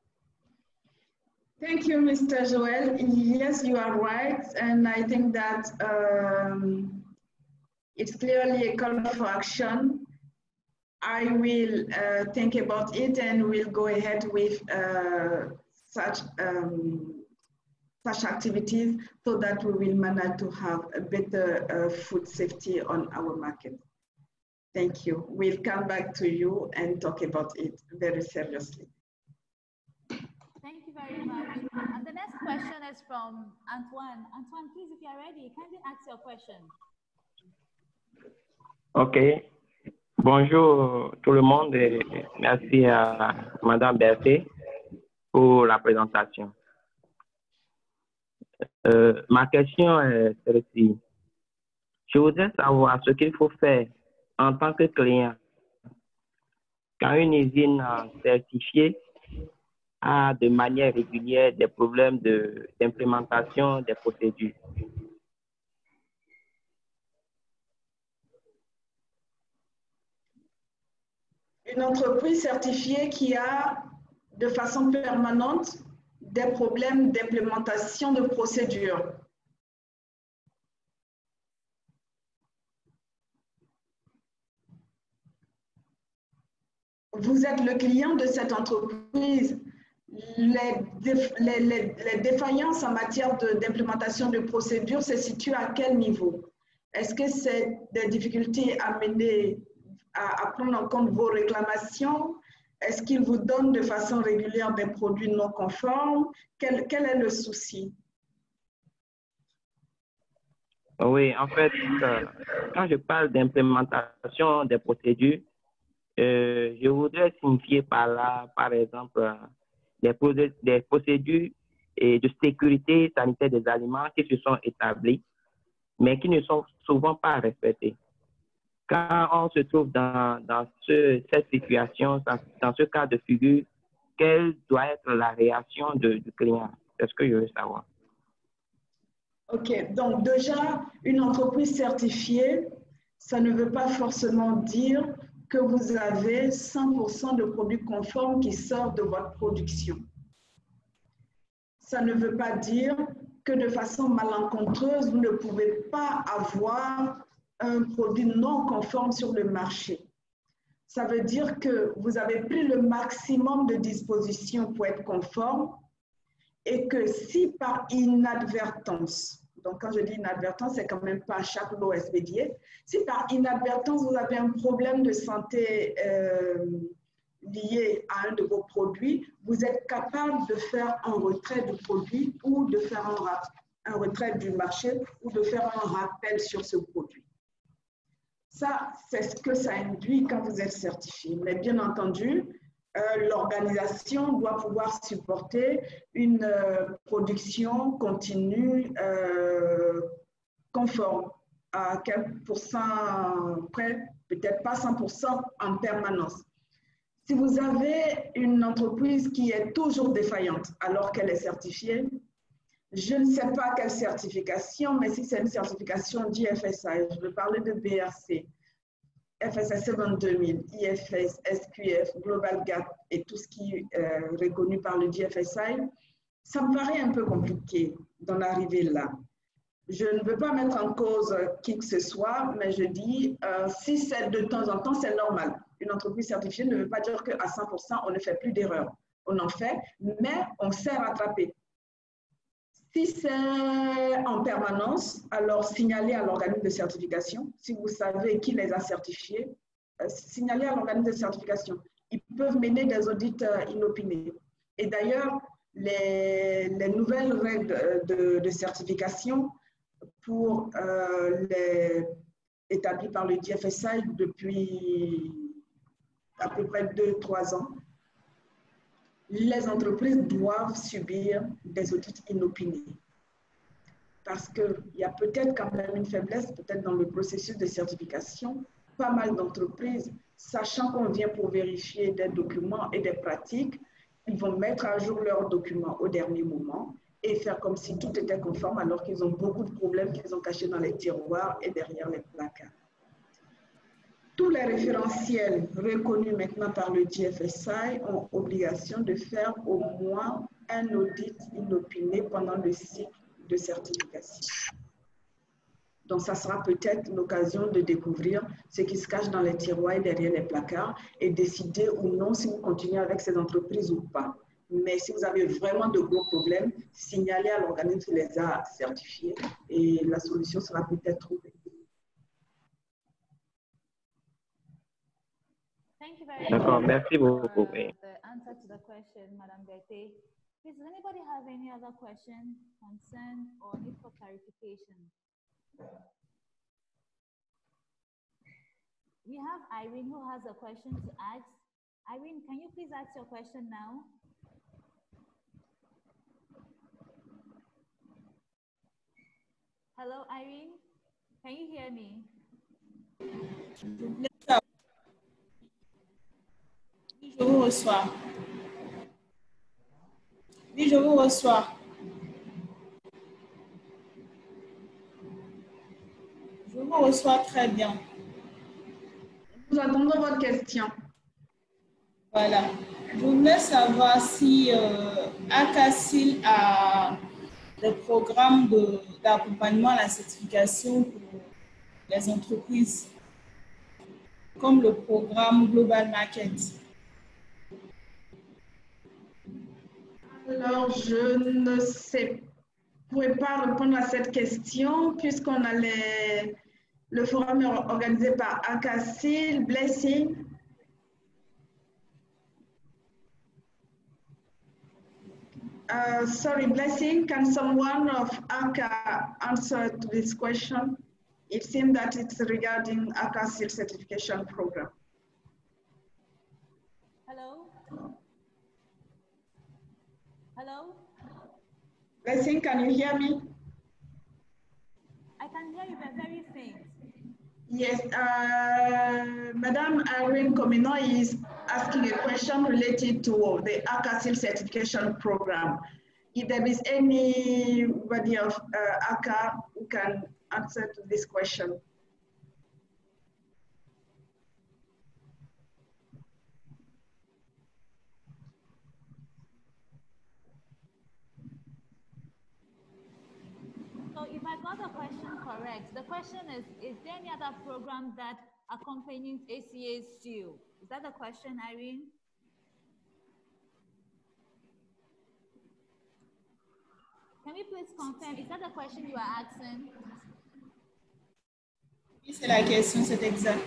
Thank you, Mister Joel. Yes, you are right, and I think that. Um, It's clearly a call for action. I will uh, think about it and will go ahead with uh, such, um, such activities so that we will manage to have a better uh, food safety on our market. Thank you. We'll come back to you and talk about it very seriously. Thank you very much. And the next question is from Antoine. Antoine, please, if you are ready, kindly ask your question. Ok. Bonjour tout le monde et merci à Madame Berthe pour la présentation. Euh, ma question est celle-ci. Je voudrais savoir ce qu'il faut faire en tant que client quand une usine certifiée a de manière régulière des problèmes de, d'implémentation des procédures. Une entreprise certifiée qui a de façon permanente des problèmes d'implémentation de procédures. Vous êtes le client de cette entreprise. Les, déf les, les, les défaillances en matière d'implémentation de, de procédures se situent à quel niveau? Est-ce que c'est des difficultés à mener, à, à prendre en compte vos réclamations? Est-ce qu'ils vous donnent de façon régulière des produits non conformes? Quel, quel est le souci? Oui, en fait, euh, quand je parle d'implémentation des procédures, euh, je voudrais signifier par là, par exemple, euh, des, procé des procédures et de sécurité sanitaire des aliments qui se sont établies, mais qui ne sont souvent pas respectées. Quand on se trouve dans, dans ce, cette situation, dans, dans ce cas de figure, quelle doit être la réaction de, du client? C'est ce que je veux savoir. OK. Donc, déjà, une entreprise certifiée, ça ne veut pas forcément dire que vous avez cent pour cent de produits conformes qui sortent de votre production. Ça ne veut pas dire que de façon malencontreuse, vous ne pouvez pas avoir un produit non conforme sur le marché. Ça veut dire que vous avez pris le maximum de dispositions pour être conforme et que si par inadvertance, donc quand je dis inadvertance, c'est quand même pas à chaque lot expédié, si par inadvertance vous avez un problème de santé euh, lié à un de vos produits, vous êtes capable de faire un retrait du produit ou de faire un, un retrait du marché ou de faire un rappel sur ce produit. Ça, c'est ce que ça induit quand vous êtes certifié. Mais bien entendu, euh, l'organisation doit pouvoir supporter une euh, production continue euh, conforme. À quel pourcent près? Peut-être pas cent pour cent en permanence. Si vous avez une entreprise qui est toujours défaillante alors qu'elle est certifiée, je ne sais pas quelle certification, mais si c'est une certification d'I F S I, je veux parler de B R C, F S S vingt-deux mille, I F S, S Q F, Global Gap et tout ce qui est euh, reconnu par le D F S I, ça me paraît un peu compliqué d'en arriver là. Je ne veux pas mettre en cause qui que ce soit, mais je dis, euh, si c'est de temps en temps, c'est normal. Une entreprise certifiée ne veut pas dire qu'à cent pour cent, on ne fait plus d'erreurs. On en fait, mais on sait rattraper. Si c'est en permanence, alors signalez à l'organisme de certification. Si vous savez qui les a certifiés, euh, signalez à l'organisme de certification. Ils peuvent mener des audits euh, inopinés. Et d'ailleurs, les, les nouvelles règles de, de certification pour euh, les, établies par le D F S I depuis à peu près deux trois ans, les entreprises doivent subir des audits inopinés. Parce qu'il y a peut-être quand même une faiblesse, peut-être dans le processus de certification. Pas mal d'entreprises, sachant qu'on vient pour vérifier des documents et des pratiques, ils vont mettre à jour leurs documents au dernier moment et faire comme si tout était conforme alors qu'ils ont beaucoup de problèmes qu'ils ont cachés dans les tiroirs et derrière les placards. Tous les référentiels reconnus maintenant par le D F S I ont obligation de faire au moins un audit inopiné pendant le cycle de certification. Donc, ça sera peut-être l'occasion de découvrir ce qui se cache dans les tiroirs et derrière les placards et décider ou non si vous continuez avec ces entreprises ou pas. Mais si vous avez vraiment de gros problèmes, signalez à l'organisme qui les a certifiés et la solution sera peut-être trouvée. Thank you very much. D'accord, merci beaucoup. For the answer to the question, Madame Gaite. Please, does anybody have any other question, concern, or need for clarification? We have Irene who has a question to ask. Irene, can you please ask your question now? Hello, Irene. Can you hear me? Je vous reçois. Oui, je vous reçois. Je vous reçois très bien. Nous attendons votre question. Voilà. Je voulais savoir si euh, ACASIL a des programmes de- d'accompagnement à la certification pour les entreprises, comme le programme Global Market. Alors, je ne sais, pourrais pas répondre à cette question puisqu'on a les, le forum organisé par ACASIL, Blessing. Uh, sorry, Blessing, can someone of A C A answer to this question? It seems that it's regarding ACASIL certification program. Hello? Hello? Blessing, can you hear me? I can hear you, but very faint. Yes, uh, Madame Irene Comino is asking a question related to the ACASIL certification program. If there is anybody of uh, A C A who can answer to this question. So if I got the question correct, the question is, is there any other program that accompanies A C A seal? Is that the question, Irene? Can we please confirm, is that the question you are asking? Oui, c'est la question, c'est exact.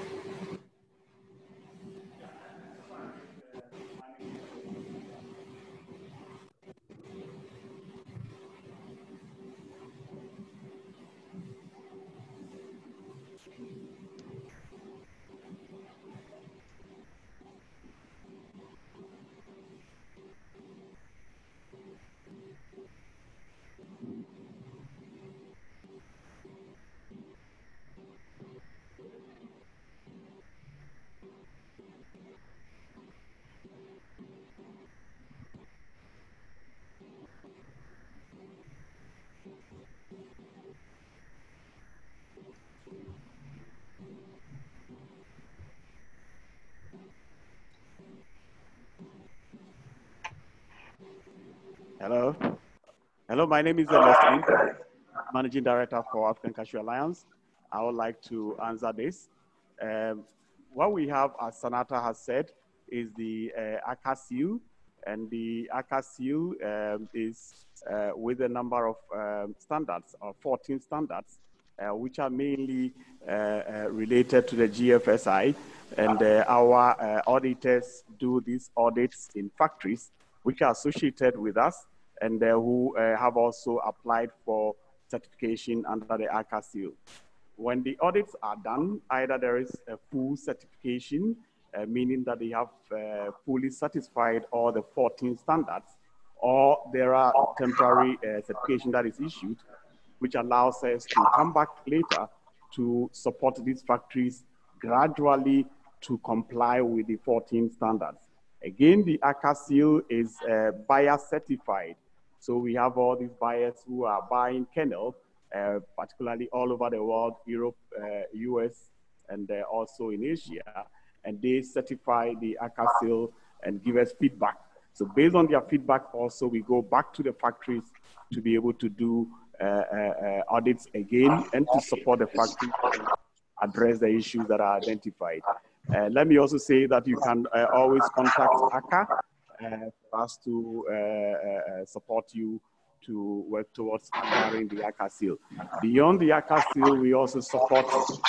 Hello. Hello, my name is Ernestine, Managing Director for African Cashew Alliance. I would like to answer this. Um, what we have, as Sanata has said, is the uh, ACASIL, and the ACASIL um, is uh, with a number of um, standards, or fourteen standards, uh, which are mainly uh, uh, related to the G F S I, and uh, our uh, auditors do these audits in factories, which are associated with us, and uh, who uh, have also applied for certification under the ACASIL. When the audits are done, either there is a full certification, uh, meaning that they have uh, fully satisfied all the fourteen standards, or there are temporary uh, certification that is issued, which allows us to come back later to support these factories gradually to comply with the fourteen standards. Again, the ACASIL is uh, buyer certified. So we have all these buyers who are buying kernel, uh, particularly all over the world, Europe, uh, U S, and uh, also in Asia. And they certify the ACASIL and give us feedback. So based on their feedback also, we go back to the factories to be able to do uh, uh, audits again and to support the factory to address the issues that are identified. Uh, let me also say that you can uh, always contact A C A uh, for us to uh, uh, support you to work towards acquiring the ACASIL. Beyond the ACASIL, we also support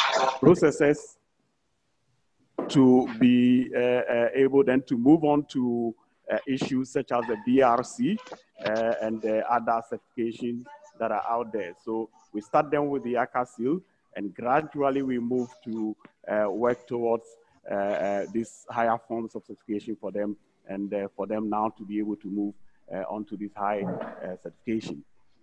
processes to be uh, uh, able then to move on to uh, issues such as the B R C uh, and the other certifications that are out there. So we start them with the ACASIL, and gradually we move to uh, work towards uh, uh, these higher forms of certification for them, and uh, for them now to be able to move uh, onto this high uh, certification.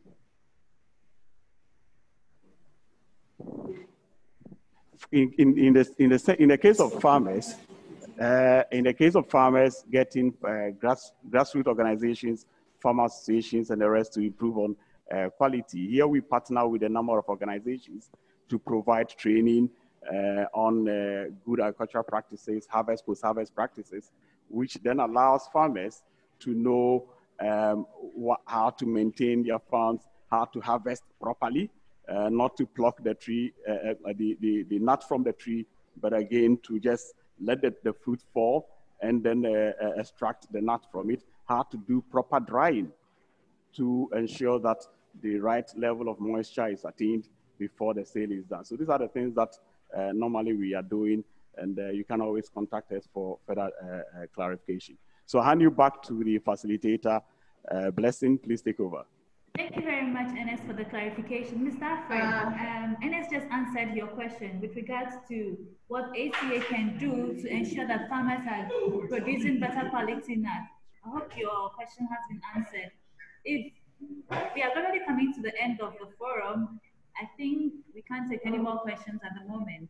In, in, in, the, in, the, in the case of farmers, uh, in the case of farmers getting uh, grass, grassroots organizations, farmer associations, and the rest to improve on uh, quality, here we partner with a number of organizations to provide training uh, on uh, good agricultural practices, harvest, post-harvest practices, which then allows farmers to know um, what, how to maintain their farms, how to harvest properly, uh, not to pluck the tree, uh, the, the, the nut from the tree, but again, to just let the, the fruit fall and then uh, uh, extract the nut from it, how to do proper drying to ensure that the right level of moisture is attained before the sale is done. So these are the things that uh, normally we are doing, and uh, you can always contact us for further uh, uh, clarification. So I'll hand you back to the facilitator. Uh, Blessing, please take over. Thank you very much, Ernest, for the clarification. Mister Alfred, um, Ernest just answered your question with regards to what A C A can do to ensure that farmers are producing better quality nuts. I hope your question has been answered. If we are already coming to the end of the forum, I think we can't take any more questions at the moment.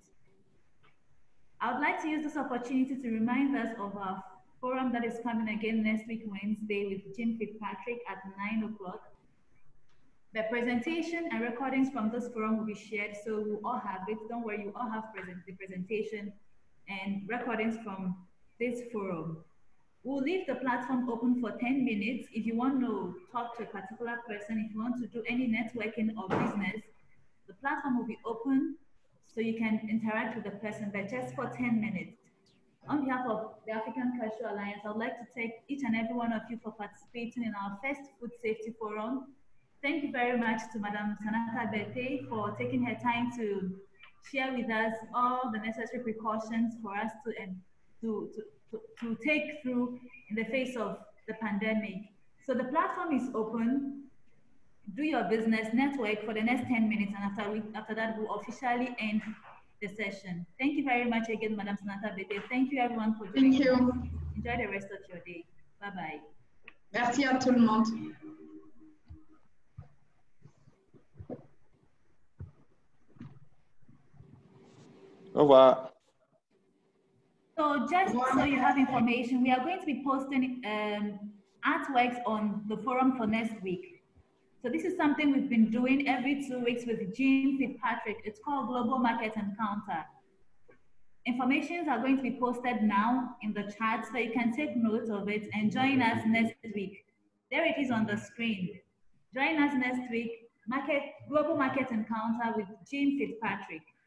I would like to use this opportunity to remind us of our forum that is coming again next week, Wednesday, with Jean Fitzpatrick at nine o'clock. The presentation and recordings from this forum will be shared, so we'll all have it. Don't worry, you all have present the presentation and recordings from this forum. We'll leave the platform open for ten minutes. If you want to talk to a particular person, if you want to do any networking or business, the platform will be open so you can interact with the person, but just for ten minutes. On behalf of the African Cashew Alliance, I would like to thank each and every one of you for participating in our first Food Safety Forum. Thank you very much to Madam Sanata Bete for taking her time to share with us all the necessary precautions for us to, and to, to, to, to take through in the face of the pandemic. So the platform is open. Do your business network for the next ten minutes, and after, we, after that, we'll officially end the session. Thank you very much again, Madam Sanata Bete. Thank you everyone for joining. Thank you. us. Enjoy the rest of your day. Bye-bye. Merci à tout le monde. Au revoir. So just so you have information, we are going to be posting um, artworks on the forum for next week. So this is something we've been doing every two weeks with Jean Fitzpatrick. It's called Global Market Encounter. Informations are going to be posted now in the chat, so you can take note of it and join us next week. There it is on the screen. Join us next week, Market Global Market Encounter with Jean Fitzpatrick.